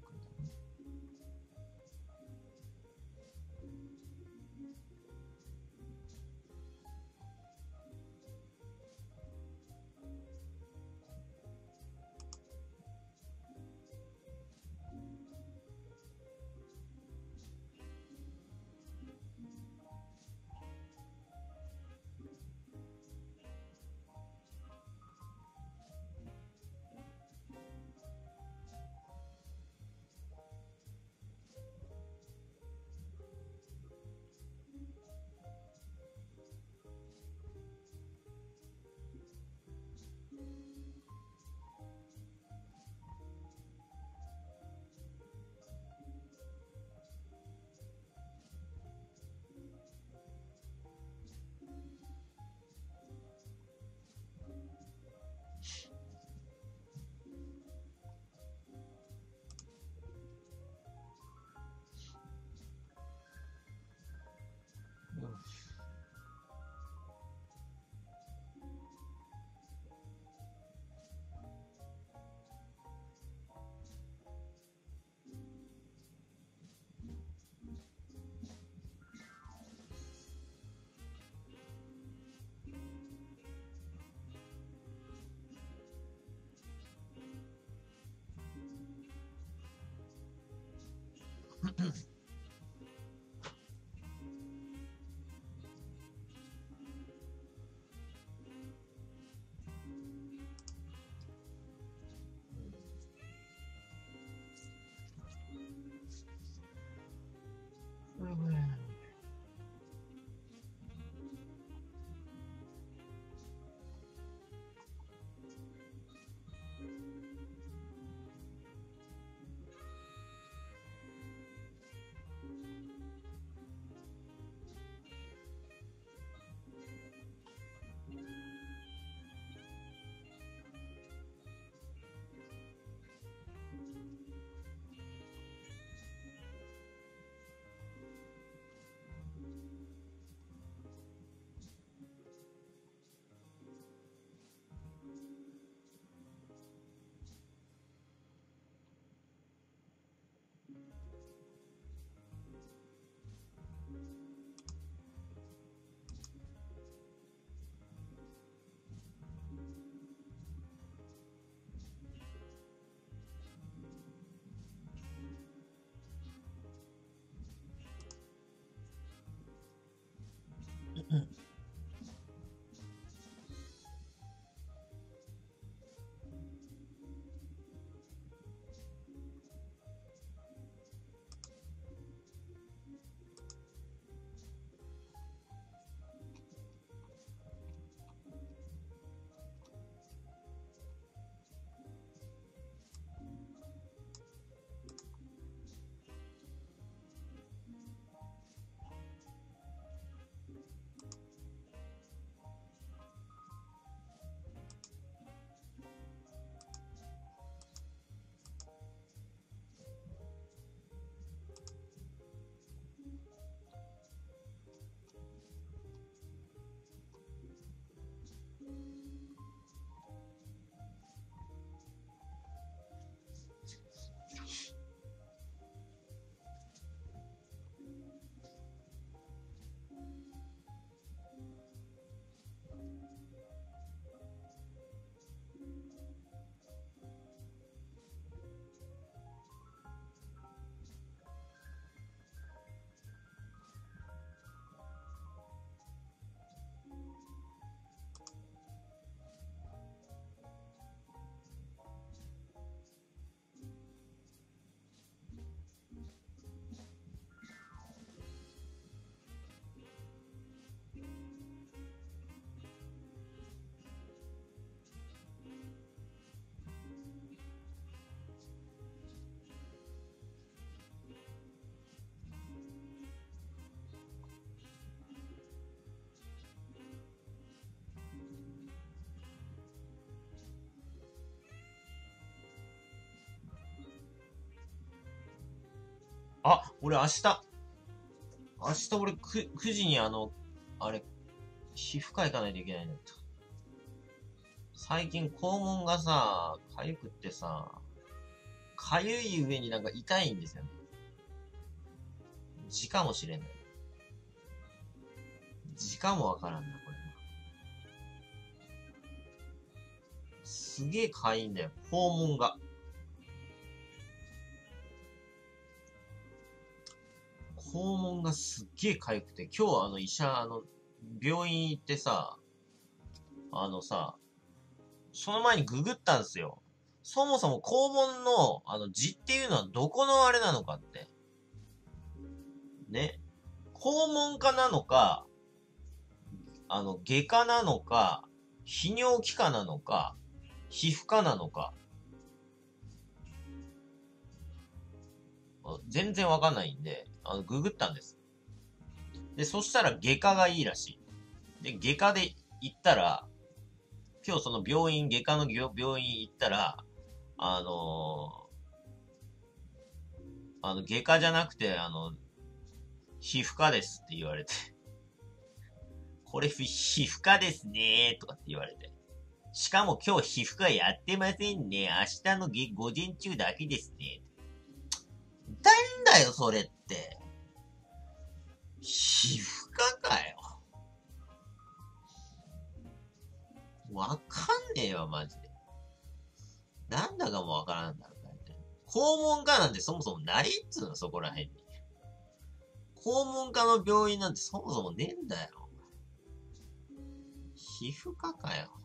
あ、俺明日俺9時にあれ、皮膚科行かないといけないんだった。最近肛門がさ、痒くってさ、痒い上になんか痛いんですよね。字かもしれない。字かもわからんな、これ。すげえ痒いんだよ、肛門が。肛門がすっげえ痒くて、今日病院行ってさ、その前にググったんですよ。そもそも肛門の、痔っていうのはどこのあれなのかって。ね。肛門科なのか、外科なのか、泌尿器科なのか、皮膚科なのか、全然わかんないんで、ググったんです。で、そしたら外科がいいらしい。で、外科で行ったら、今日その外科の病院行ったら、外科じゃなくて、皮膚科ですって言われて。これ皮膚科ですねーとかって言われて。しかも今日皮膚科やってませんね。明日の午前中だけですね。なんだよ、それって。皮膚科かよ。わかんねえわ、マジで。なんだかもわからんだろ、大体。肛門科なんてそもそもないっつうの、そこら辺に。肛門科の病院なんてそもそもねえんだよ。皮膚科かよ。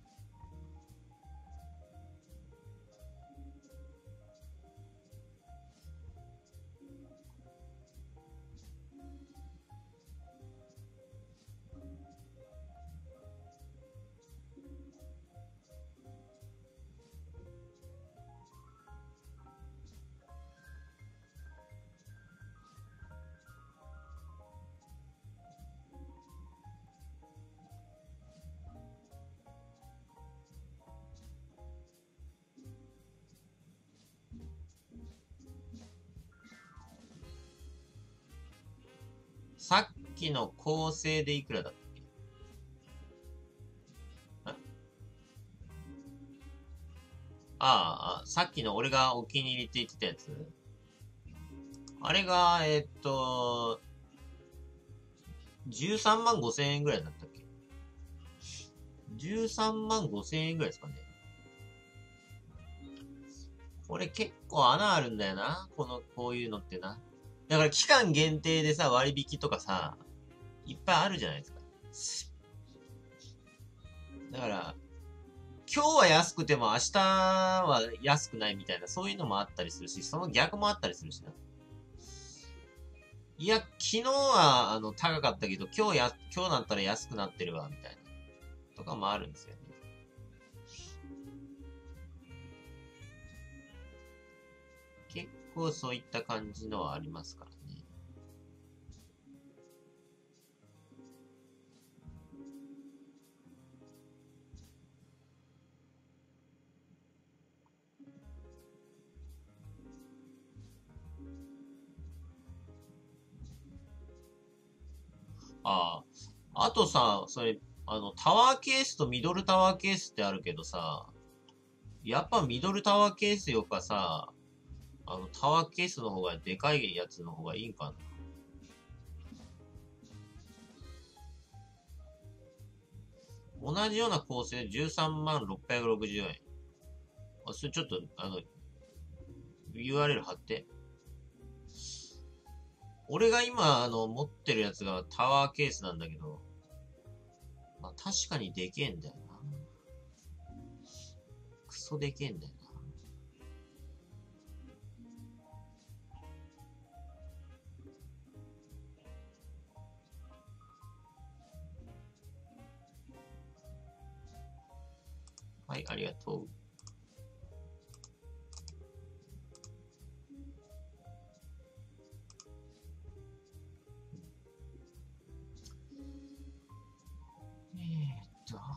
さっきの構成でいくらだったっけ？さっきの俺がお気に入りって言ってたやつあれが、13万5千円ぐらいだったっけ？ 13 万5千円ぐらいですかね。これ結構穴あるんだよな。こういうのってな。だから期間限定でさ、割引とかさ、いっぱいあるじゃないですか。だから、今日は安くても明日は安くないみたいな、そういうのもあったりするし、その逆もあったりするしな。いや、昨日は、高かったけど、今日だったら安くなってるわ、みたいな。とかもあるんですよね。結構そういった感じのはありますからね。ああ。あとさ、それ、タワーケースとミドルタワーケースってあるけどさ、やっぱミドルタワーケースよかさ、タワーケースの方がでかいやつの方がいいんかな。同じような構成13万660円。それちょっと、URL 貼って。俺が今、持ってるやつがタワーケースなんだけど、まあ、確かにでけえんだよな。クソでけえんだよな。はい、ありがとう。えーっと。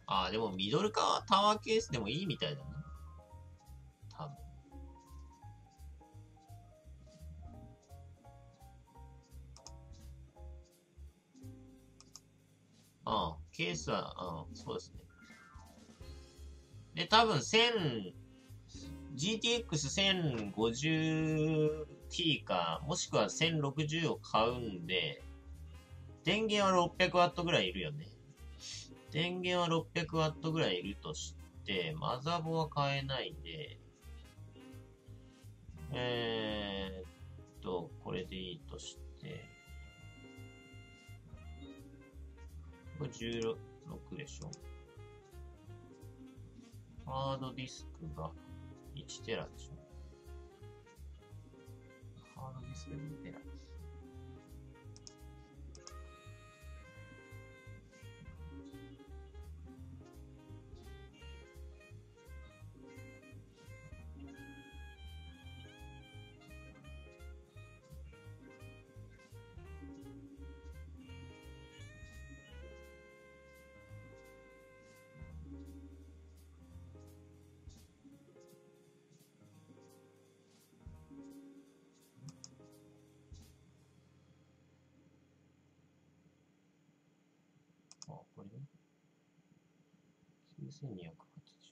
ああ、でもミドルカタワーケースでもいいみたいだな。多分。ああ、ケースは、ああ、そうですね。で、多分GTX1050T か、もしくは1060を買うんで、電源は 600W ぐらいいるよね。電源は 600W ぐらいいるとして、マザボは買えないんで、これでいいとして、これ16でしょ。ハードディスクが1テラでしょ。ハードディスク2テラ。あ、これね。9280。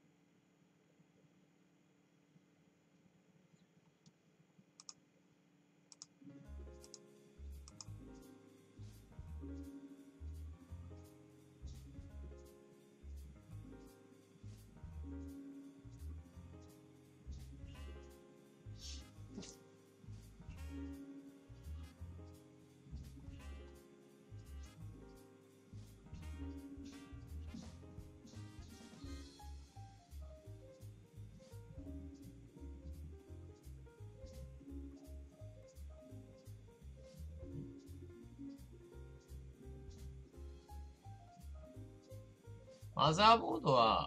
マザーボードは、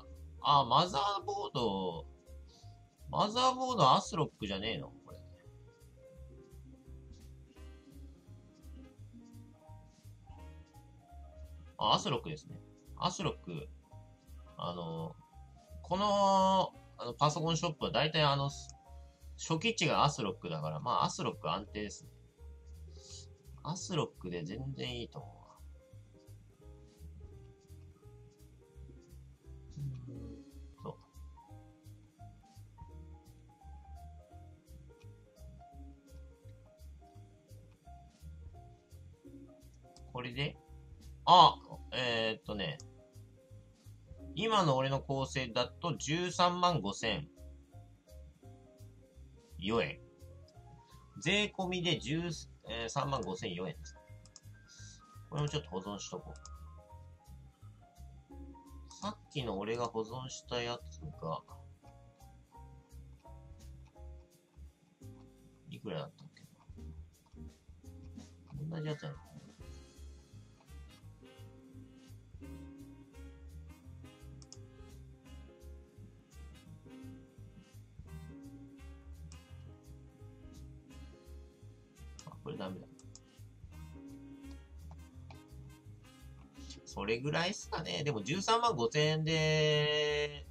マザーボードアスロックじゃねえのこれ。あ、アスロックですね。アスロック、あの、この、パソコンショップは大体初期値がアスロックだから、まあアスロック安定ですね。アスロックで全然いいと思うわ。そう。これで、あ、今の俺の構成だと13万5004円。税込みで13万5004円です。これもちょっと保存しとこう。さっきの俺が保存したやつが、いくらだったっけな。同じやつやろ。あ、これダメだ。それぐらいっすかね。でも13万5千円で、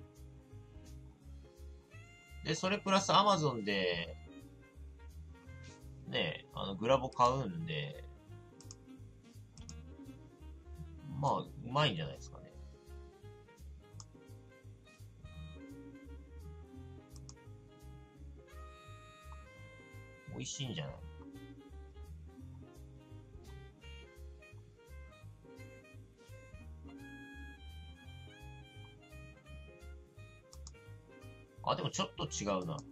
それプラス Amazon で、ね、グラボ買うんで、まあ、うまいんじゃないですかね。美味しいんじゃない？あ、でもちょっと違うな。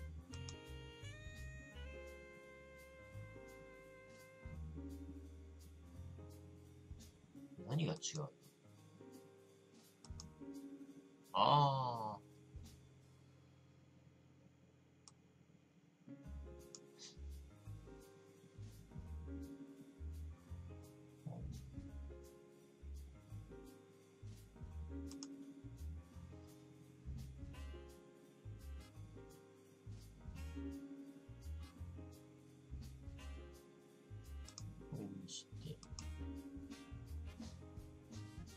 何が違う？ああ。これにして。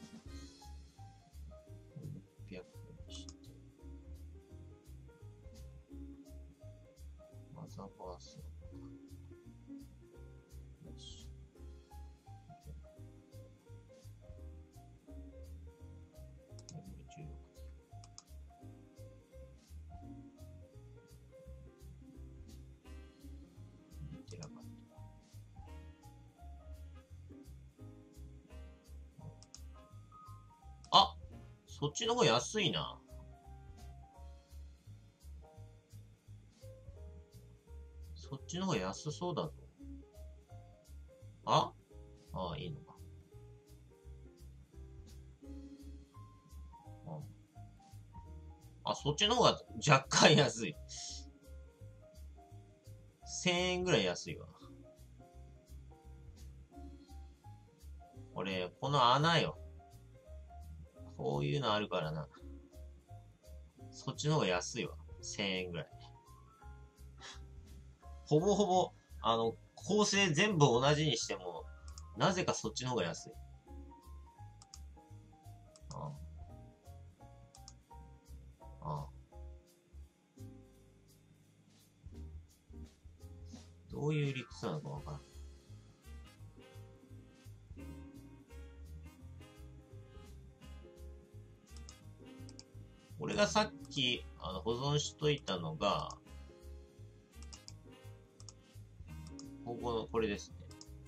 そう。よし。メモリ16。テラバイト。あ、そっちの方安いな。そっちの方安そうだと。あああ、いいのか。あ、そっちの方が若干安い。1000円ぐらい安いわ。俺、この穴よ。こういうのあるからな。そっちの方が安いわ。1000円ぐらい。ほぼほぼ、構成全部同じにしても、なぜかそっちの方が安い。ああ。ああ。どういう理屈なのかわからん。俺がさっき、保存しといたのが、これですね。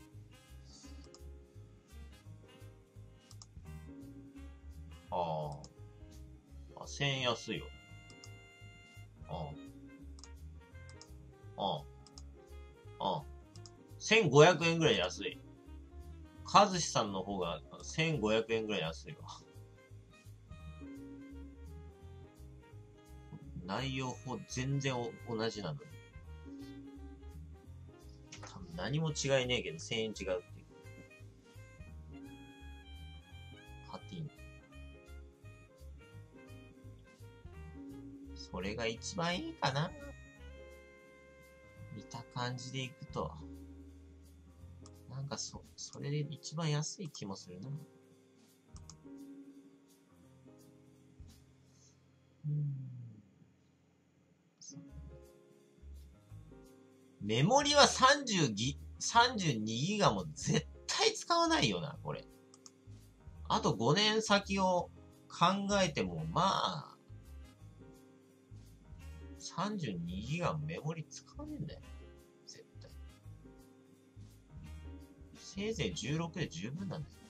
ああ。1000円安いよ。ああ。ああ。1500円ぐらい安い。かずしさんの方が1500円ぐらい安いわ。内容全然同じなのに。多分何も違いねえけど1000円違うっていう。パティン。それが一番いいかな。見た感じでいくと。なんかそれで一番安い気もするな。メモリは32ギガも絶対使わないよな、これ。あと5年先を考えても、まあ、32ギガメモリ使わねえんだよ。絶対。せいぜい16で十分なんだよ。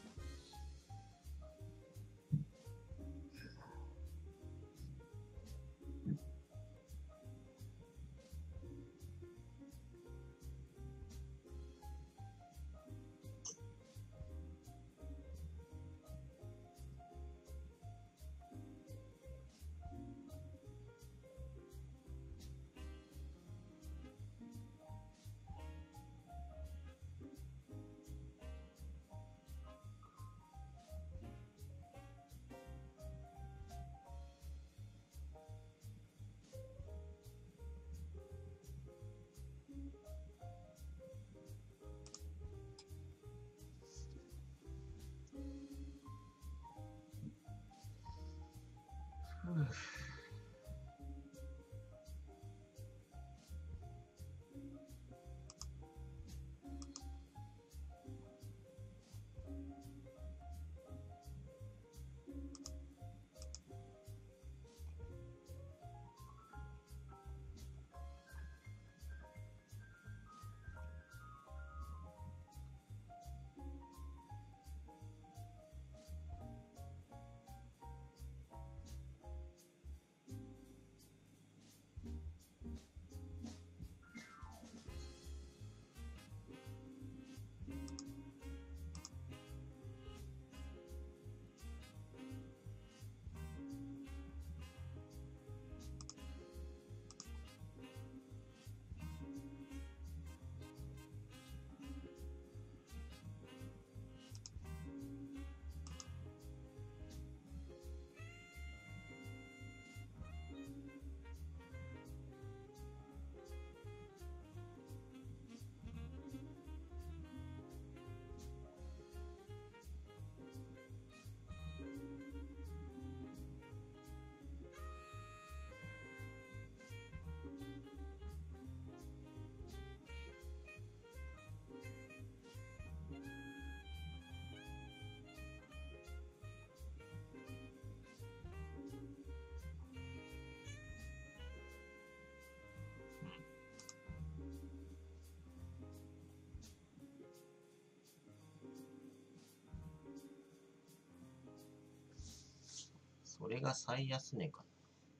それが最安値かな。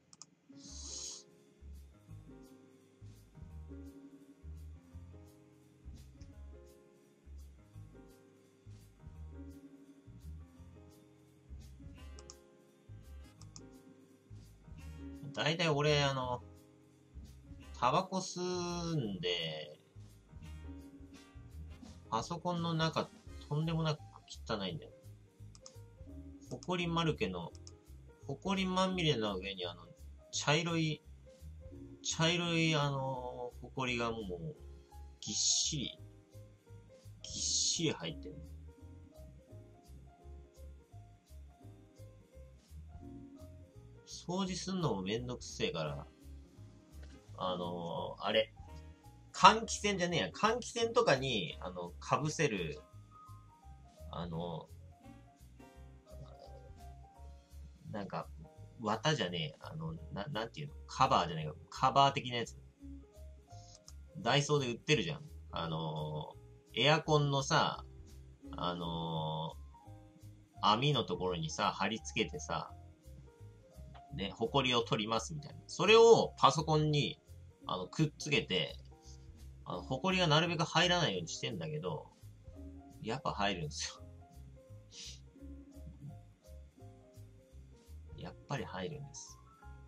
だいたい俺、タバコ吸うんで、パソコンの中、とんでもなく汚いんだよ。ほこりまみれの上に茶色い、ほこりがもう、ぎっしり入ってる。掃除すんのもめんどくせえから、あれ、換気扇じゃねえや。換気扇とかに、被せる、なんか、綿じゃねえ。なんていうのカバーじゃないか。カバー的なやつ。ダイソーで売ってるじゃん。エアコンのさ、網のところにさ、貼り付けてさ、ね、ホコリを取りますみたいな。それをパソコンに、くっつけて、ホコリがなるべく入らないようにしてんだけど、やっぱ入るんですよ。やっぱり入るんです。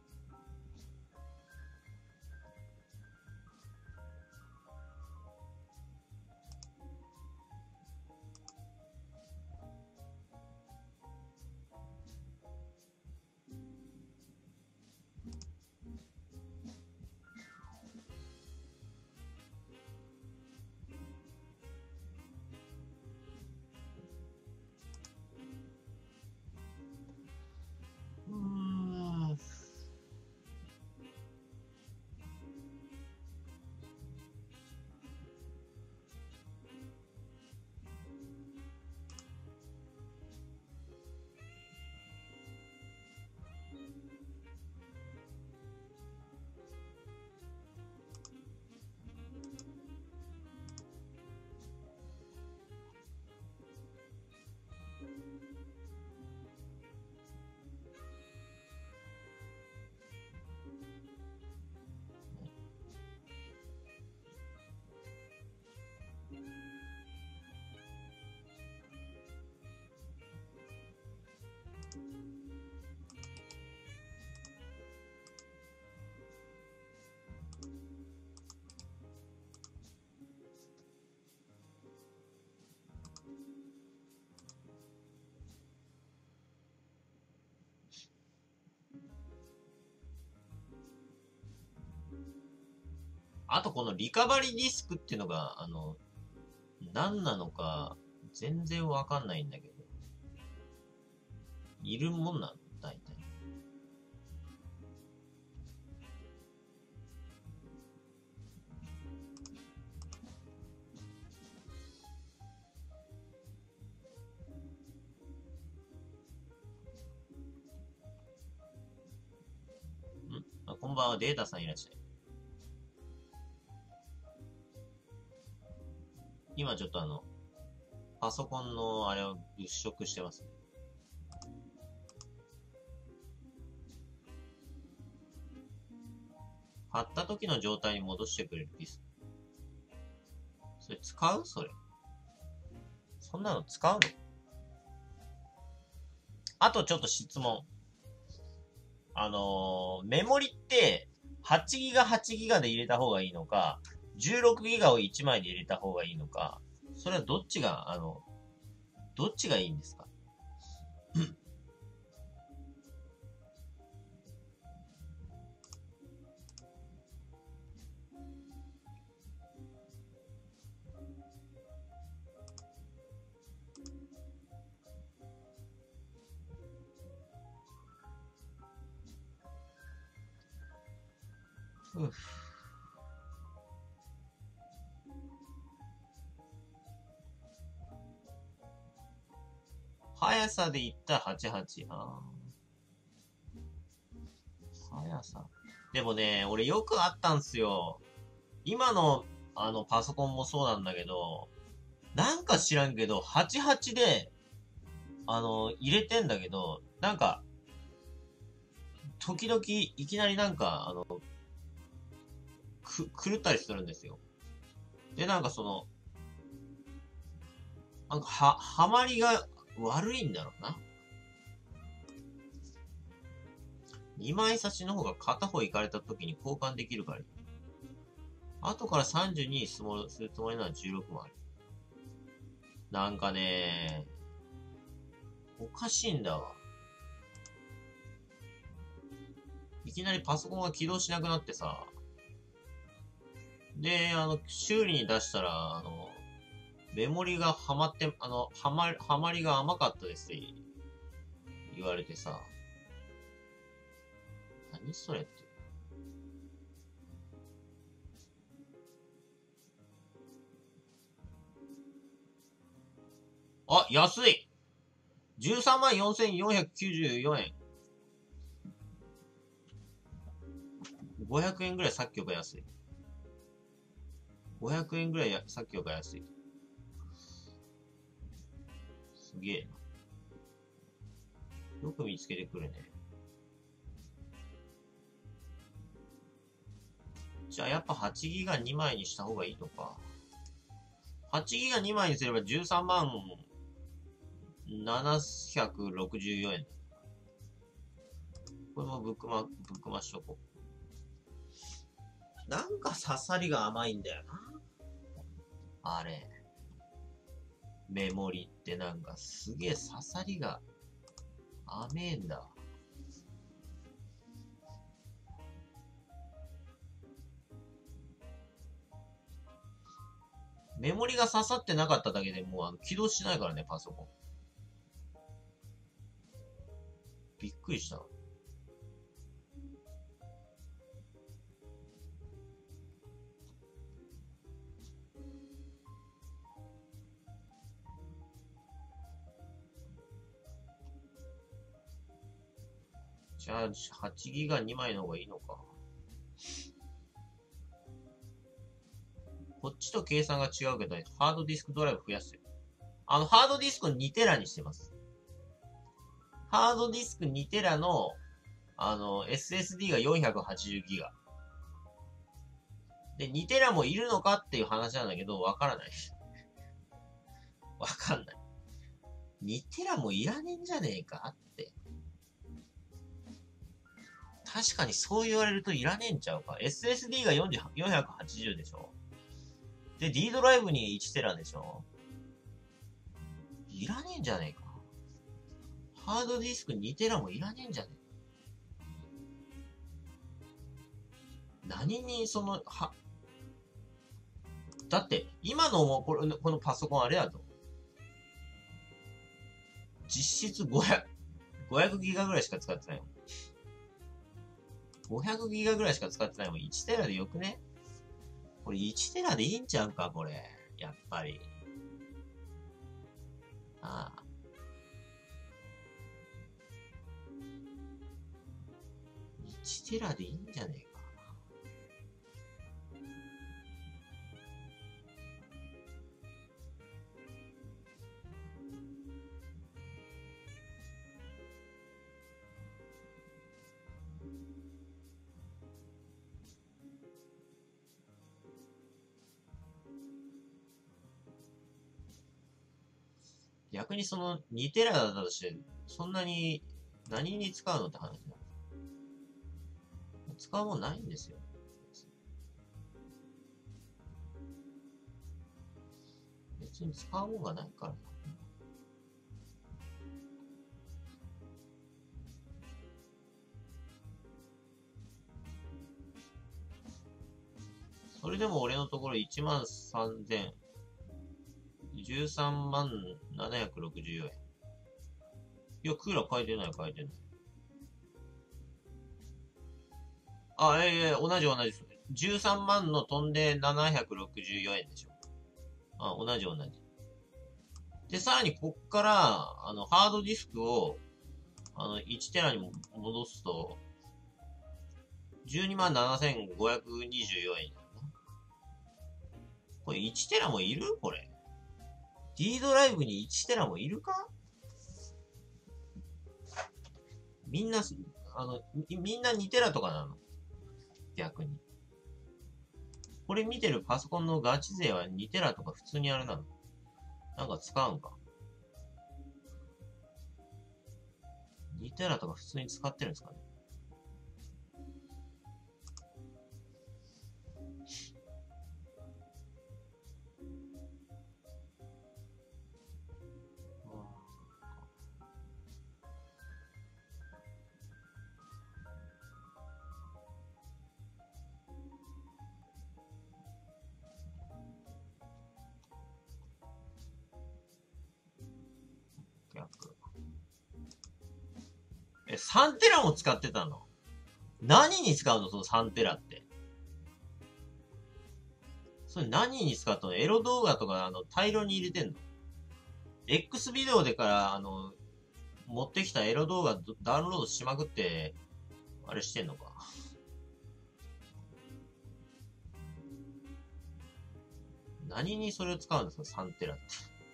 あとこのリカバリーディスクっていうのが、何なのか全然わかんないんだけど。いるもんなの大体。こんばんは、データさんいらっしゃい。今ちょっとパソコンのあれを物色してます。買った時の状態に戻してくれるディスク。それ使う？それ。そんなの使うの？あとちょっと質問。メモリって8ギガ8ギガで入れた方がいいのか、16ギガを1枚で入れた方がいいのか、それはどっちがいいんですか？速さで言ったら88。速さ。でもね、俺よくあったんすよ。今の、パソコンもそうなんだけど、なんか知らんけど、88で、入れてんだけど、なんか、 時々いきなりなんか、狂ったりするんですよ。で、なんかなんかはまりが悪いんだろうな。2枚差しの方が片方行かれた時に交換できるからいい。後から32にするつもりなら16もある。なんかね、おかしいんだわ。いきなりパソコンが起動しなくなってさ。で、修理に出したら、メモリがはまって、はまりが甘かったですって言われてさ。何それって。あ、安い !134494 円。500円ぐらいさっきより安い。500円ぐらいさっきより安い。すげえな。よく見つけてくるね。じゃあやっぱ8ギガ2枚にした方がいいのか。8ギガ2枚にすれば13万764円。これもぶっくましとこう。なんか刺さりが甘いんだよな。あれ。メモリってなんかすげえ刺さりが甘えんだ。メモリが刺さってなかっただけでもう起動しないからね、パソコン。びっくりした。じゃあ、8ギガ2枚の方がいいのか。こっちと計算が違うけど、ハードディスクドライブ増やすよ。ハードディスク2テラにしてます。ハードディスク2テラの、SSD が480ギガ。で、2テラもいるのかっていう話なんだけど、わからない。わかんない。2テラもいらねえんじゃねえかって。確かにそう言われるといらねえんちゃうか。SSD が480でしょ。で、D ドライブに1テラでしょ。いらねえんじゃねえか。ハードディスク2テラもいらねえんじゃねえ。何にだって、今のこのパソコンあれだと。実質500ギガぐらいしか使ってないもん。500ギガぐらいしか使ってないもん。1テラでよくね？これ1テラでいいんちゃうか、これ。やっぱり。ああ。1テラでいいんじゃねえか。逆に2テラだったとして、そんなに何に使うのって話だ。使うもんないんですよ。別に使うもんがないからな。それでも俺のところ13000、13万764円。いや、クーラー変えてない。あ、同じ。13万の飛んで764円でしょ。あ、同じ。で、さらにこっから、ハードディスクを、1テラに戻すと、12万7524円だな。これ1テラもいるこれ。D ドライブに1テラもいるかみんな、 みんな2テラとかなの？逆に。これ見てるパソコンのガチ勢は2テラとか普通にあれなの？なんか使うんか？ 2 テラとか普通に使ってるんですかね？逆。3テラも使ってたの？何に使うのその3テラって。それ何に使ったの？エロ動画とか大量に入れてんの？ X ビデオでから持ってきたエロ動画ダウンロードしまくって、あれしてんのか。何にそれを使うんですか ?3 テラって。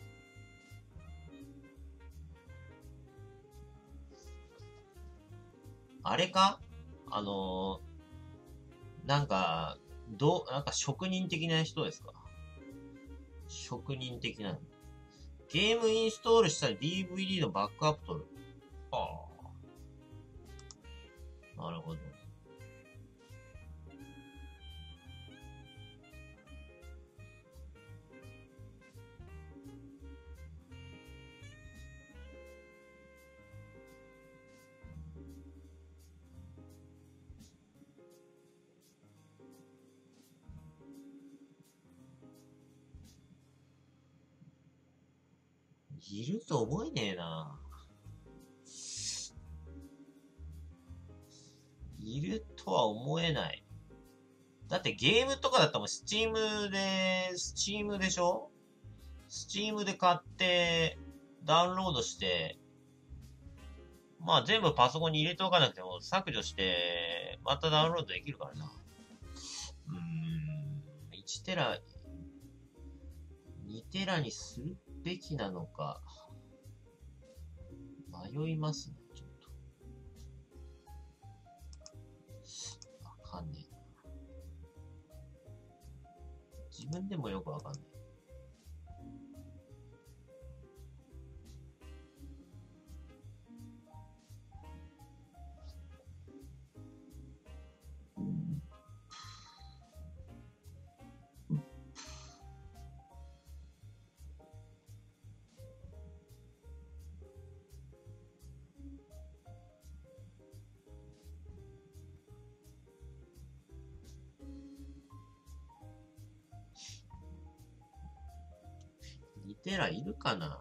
あれかなんか、なんか職人的な人ですか？職人的な。ゲームインストールしたら DVD のバックアップ取る。ああ。なるほど。いると思えねえな。いるとは思えない。だってゲームとかだったらもうスチームでしょ？スチームで買って、ダウンロードして、まあ全部パソコンに入れておかなくても削除して、またダウンロードできるからな。1テラ、2テラにするべきなのか、迷いますね、ちょっと。わかんねえな。自分でもよくわかんない。2テラいるかな？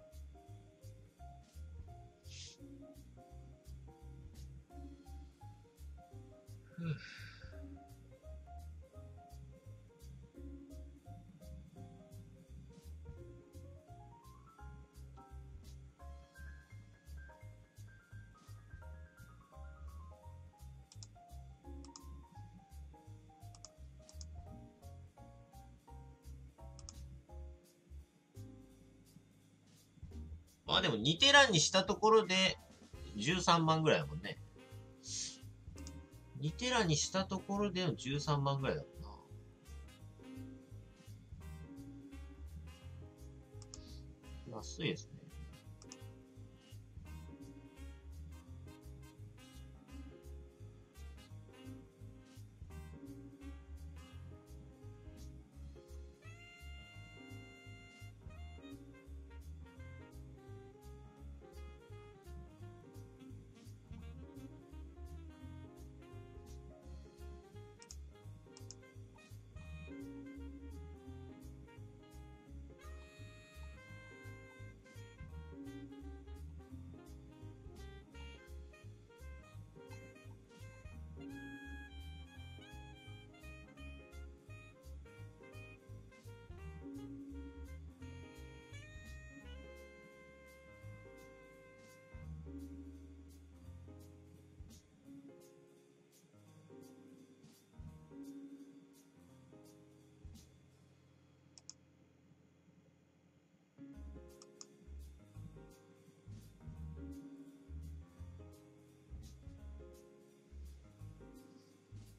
まあでも2テラにしたところで13万ぐらいだもんね。2テラにしたところでの13万ぐらいだもんな。安いですね。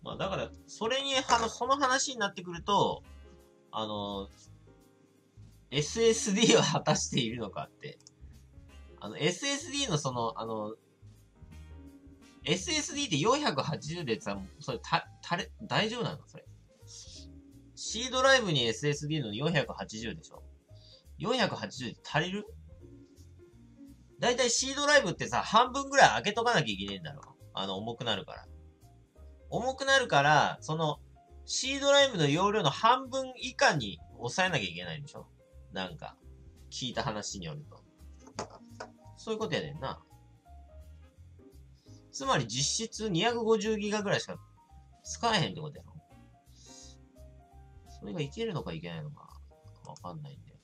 まあだから、それに、その話になってくると、SSD は果たしているのかって。SSD のSSD って480でさ、それ、大丈夫なのそれ。C ドライブに SSD の480でしょ ?480 で足りる？だいたい C ドライブってさ、半分ぐらい開けとかなきゃいけねえんだろ。重くなるから。重くなるから、C ドライブの容量の半分以下に抑えなきゃいけないんでしょ？なんか、聞いた話によると。そういうことやねんな。つまり実質250ギガぐらいしか使えへんってことやろ。それがいけるのかいけないのか、わかんないんだよ。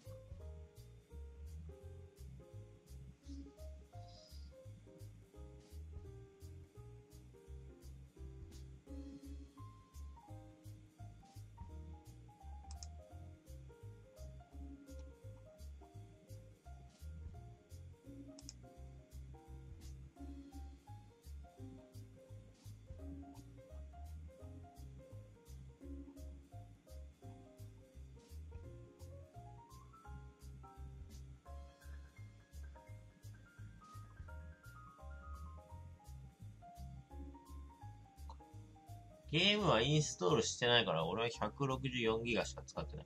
ゲームはインストールしてないから、俺は164ギガしか使ってない。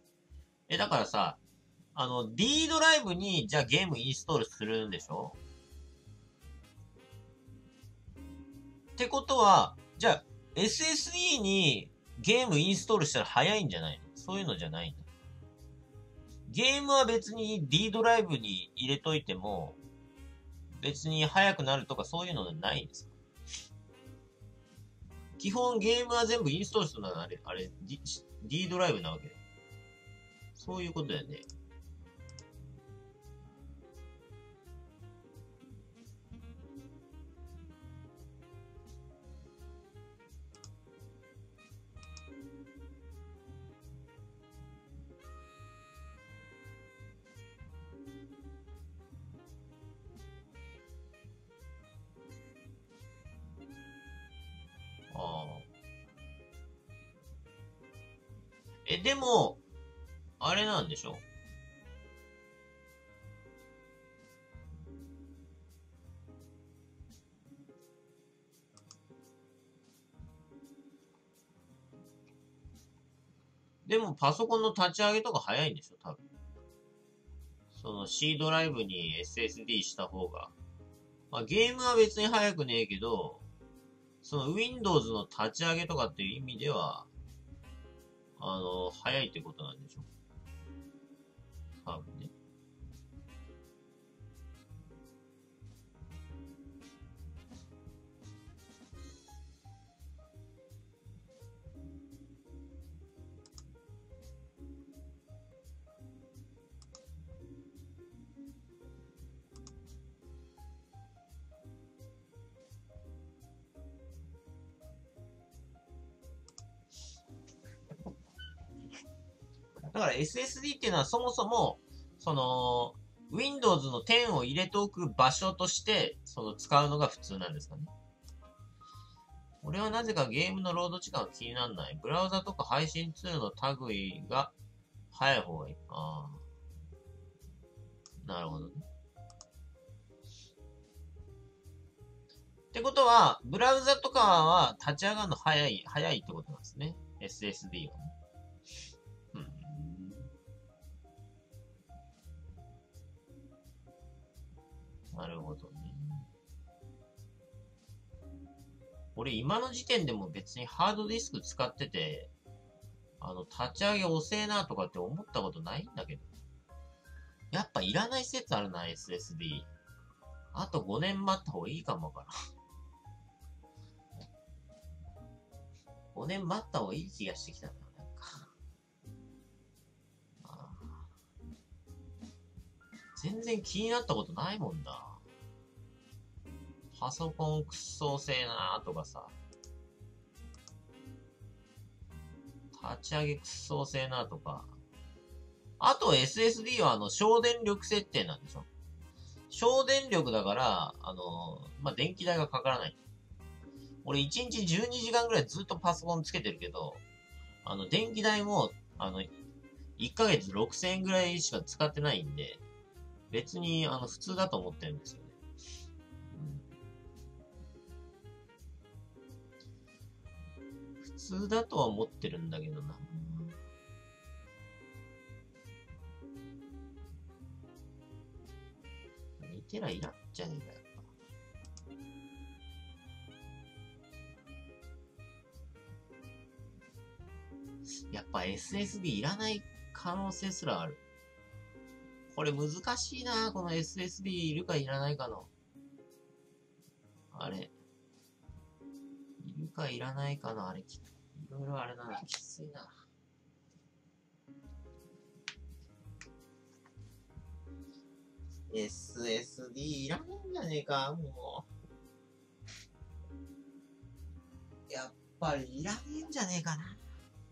だからさ、D ドライブに、じゃあゲームインストールするんでしょ？ってことは、じゃあ SSD にゲームインストールしたら早いんじゃないの？そういうのじゃないんだ。ゲームは別に D ドライブに入れといても、別に早くなるとかそういうのないんですか？基本ゲームは全部インストールするのはあれ、D ドライブなわけで。そういうことだよね。ああ。でも、あれなんでしょ？でもパソコンの立ち上げとか早いんでしょ？多分。その C ドライブに SSD した方が。まあゲームは別に早くねえけど、その Windows の立ち上げとかっていう意味では、早いってことなんでしょ？多分ね。だから SSD っていうのはそもそも、Windows の10を入れておく場所として、使うのが普通なんですかね。俺はなぜかゲームのロード時間が気にならない。ブラウザとか配信ツールの類が早い方がいい。ああ。なるほどね。ってことは、ブラウザとかは立ち上がるの早いってことなんですね。SSD はね。なるほどね。俺今の時点でも別にハードディスク使ってて、立ち上げ遅えなとかって思ったことないんだけど。やっぱいらない説あるな、SSD。あと5年待った方がいいかもわからん。5年待った方がいい気がしてきたな、なんか。全然気になったことないもんな。パソコンくっそ遅えなとかさ。立ち上げくっそ遅えなとか。あと SSD は省電力設定なんでしょ？省電力だから、まあ、電気代がかからない。 俺1日12時間ぐらいずっとパソコンつけてるけど、電気代も、1ヶ月6000円ぐらいしか使ってないんで、別に、普通だと思ってるんですよね。普通だとは思ってるんだけどな。2テラいらんじゃねえかよ。やっぱ SSD いらない可能性すらある。これ難しいな、この SSD いるかいらないかの。あれ。いるかいらないかの、あれ。いろいろあれな、きついな。SSD いらないんじゃねえか、もう。やっぱりいらねえんじゃねえかな。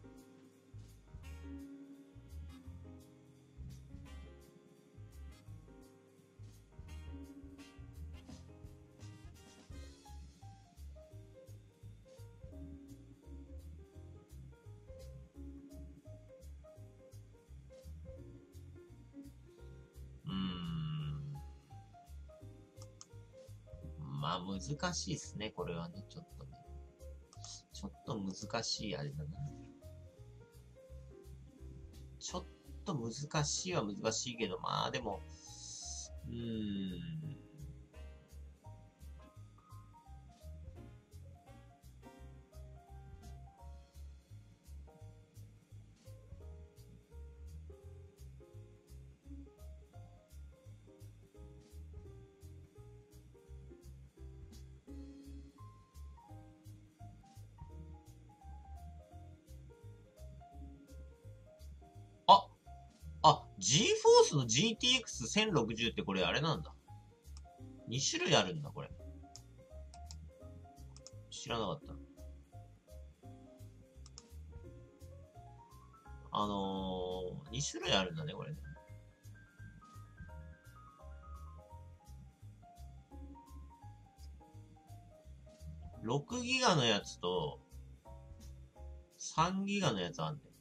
まあ難しいっすね、これはね、ちょっとね。ちょっと難しいあれだな。ちょっと難しいは難しいけど、まあでも、GeForce の GTX1060 ってこれあれなんだ。2種類あるんだ、これ。知らなかった。2種類あるんだね、これね。6ギガのやつと、3ギガのやつあんねん。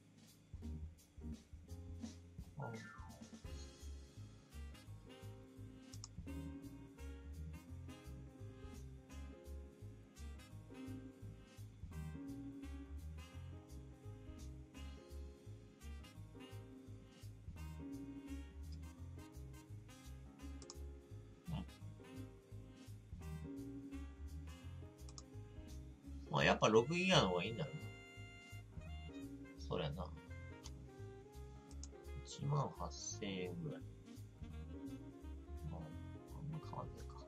まあ、やっぱ6ギガの方がいいんだろうな。そりゃな。18,000円ぐらい。まあ、あんま変わんないか。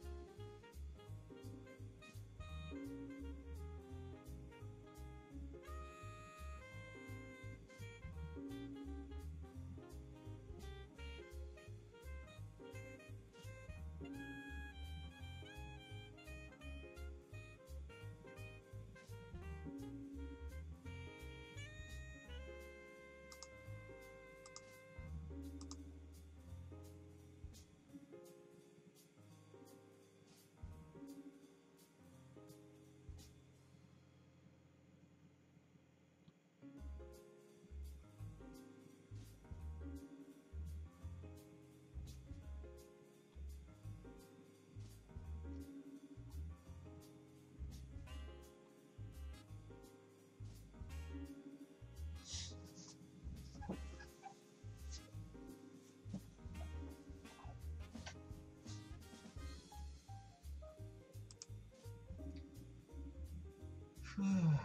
ふぅ。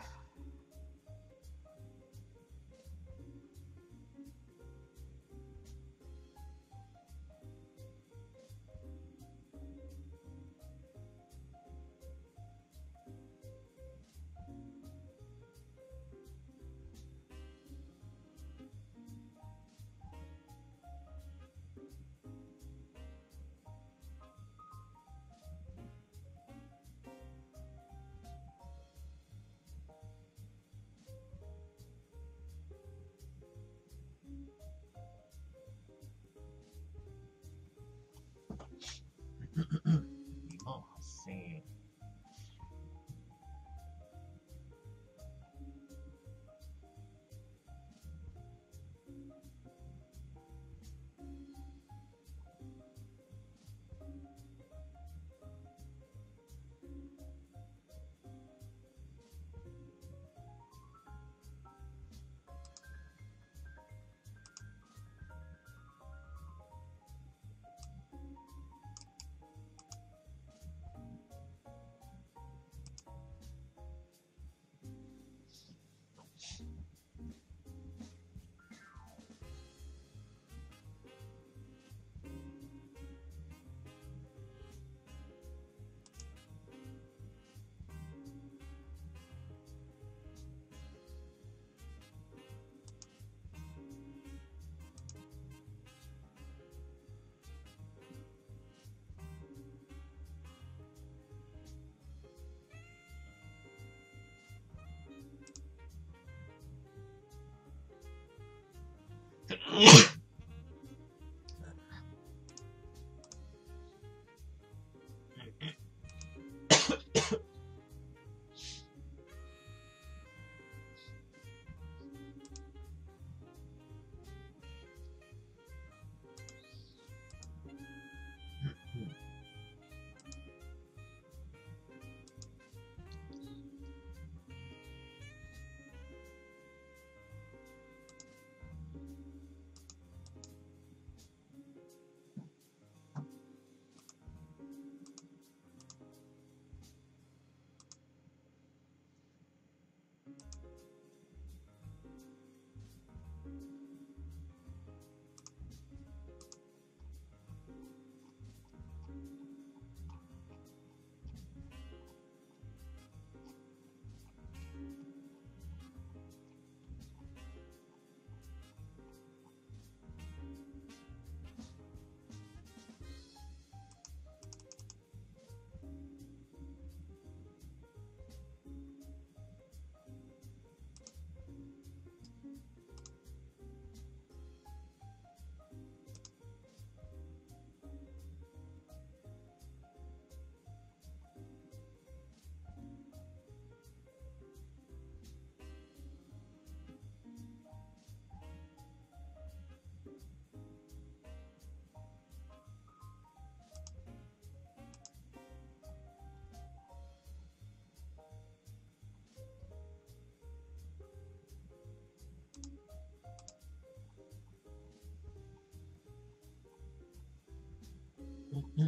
うん。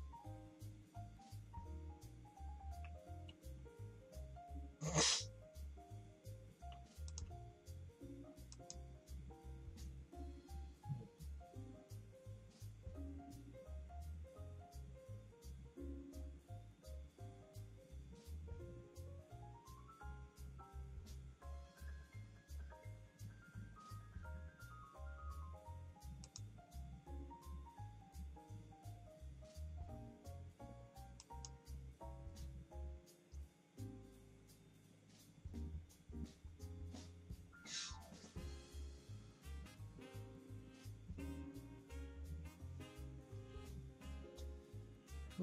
うん。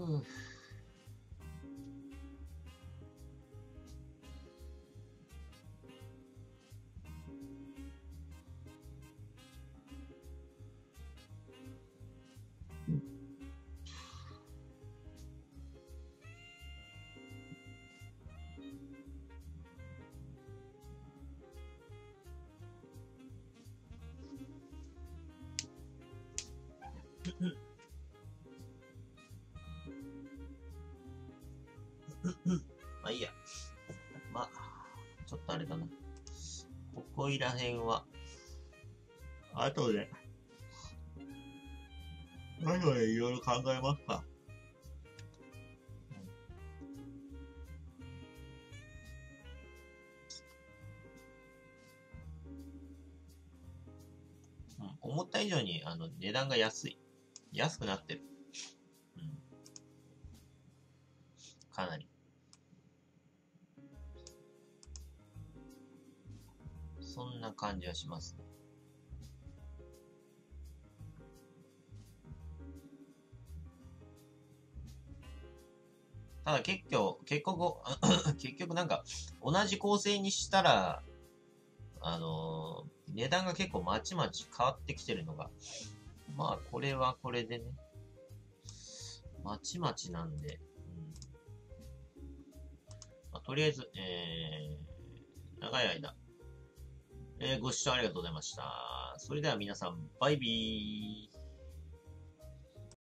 まあいいや。まあ、ちょっとあれだな。ここいらへんは、後で、後でいろいろ考えますか。うん、思った以上に値段が安くなってる。うん、かなり。そんな感じはしますね。ただ結局なんか、同じ構成にしたら、値段が結構まちまち変わってきてるのが、まあ、これはこれでね、まちまちなんで、まあ、とりあえず、長い間、ご視聴ありがとうございました。それでは皆さん、バイビー。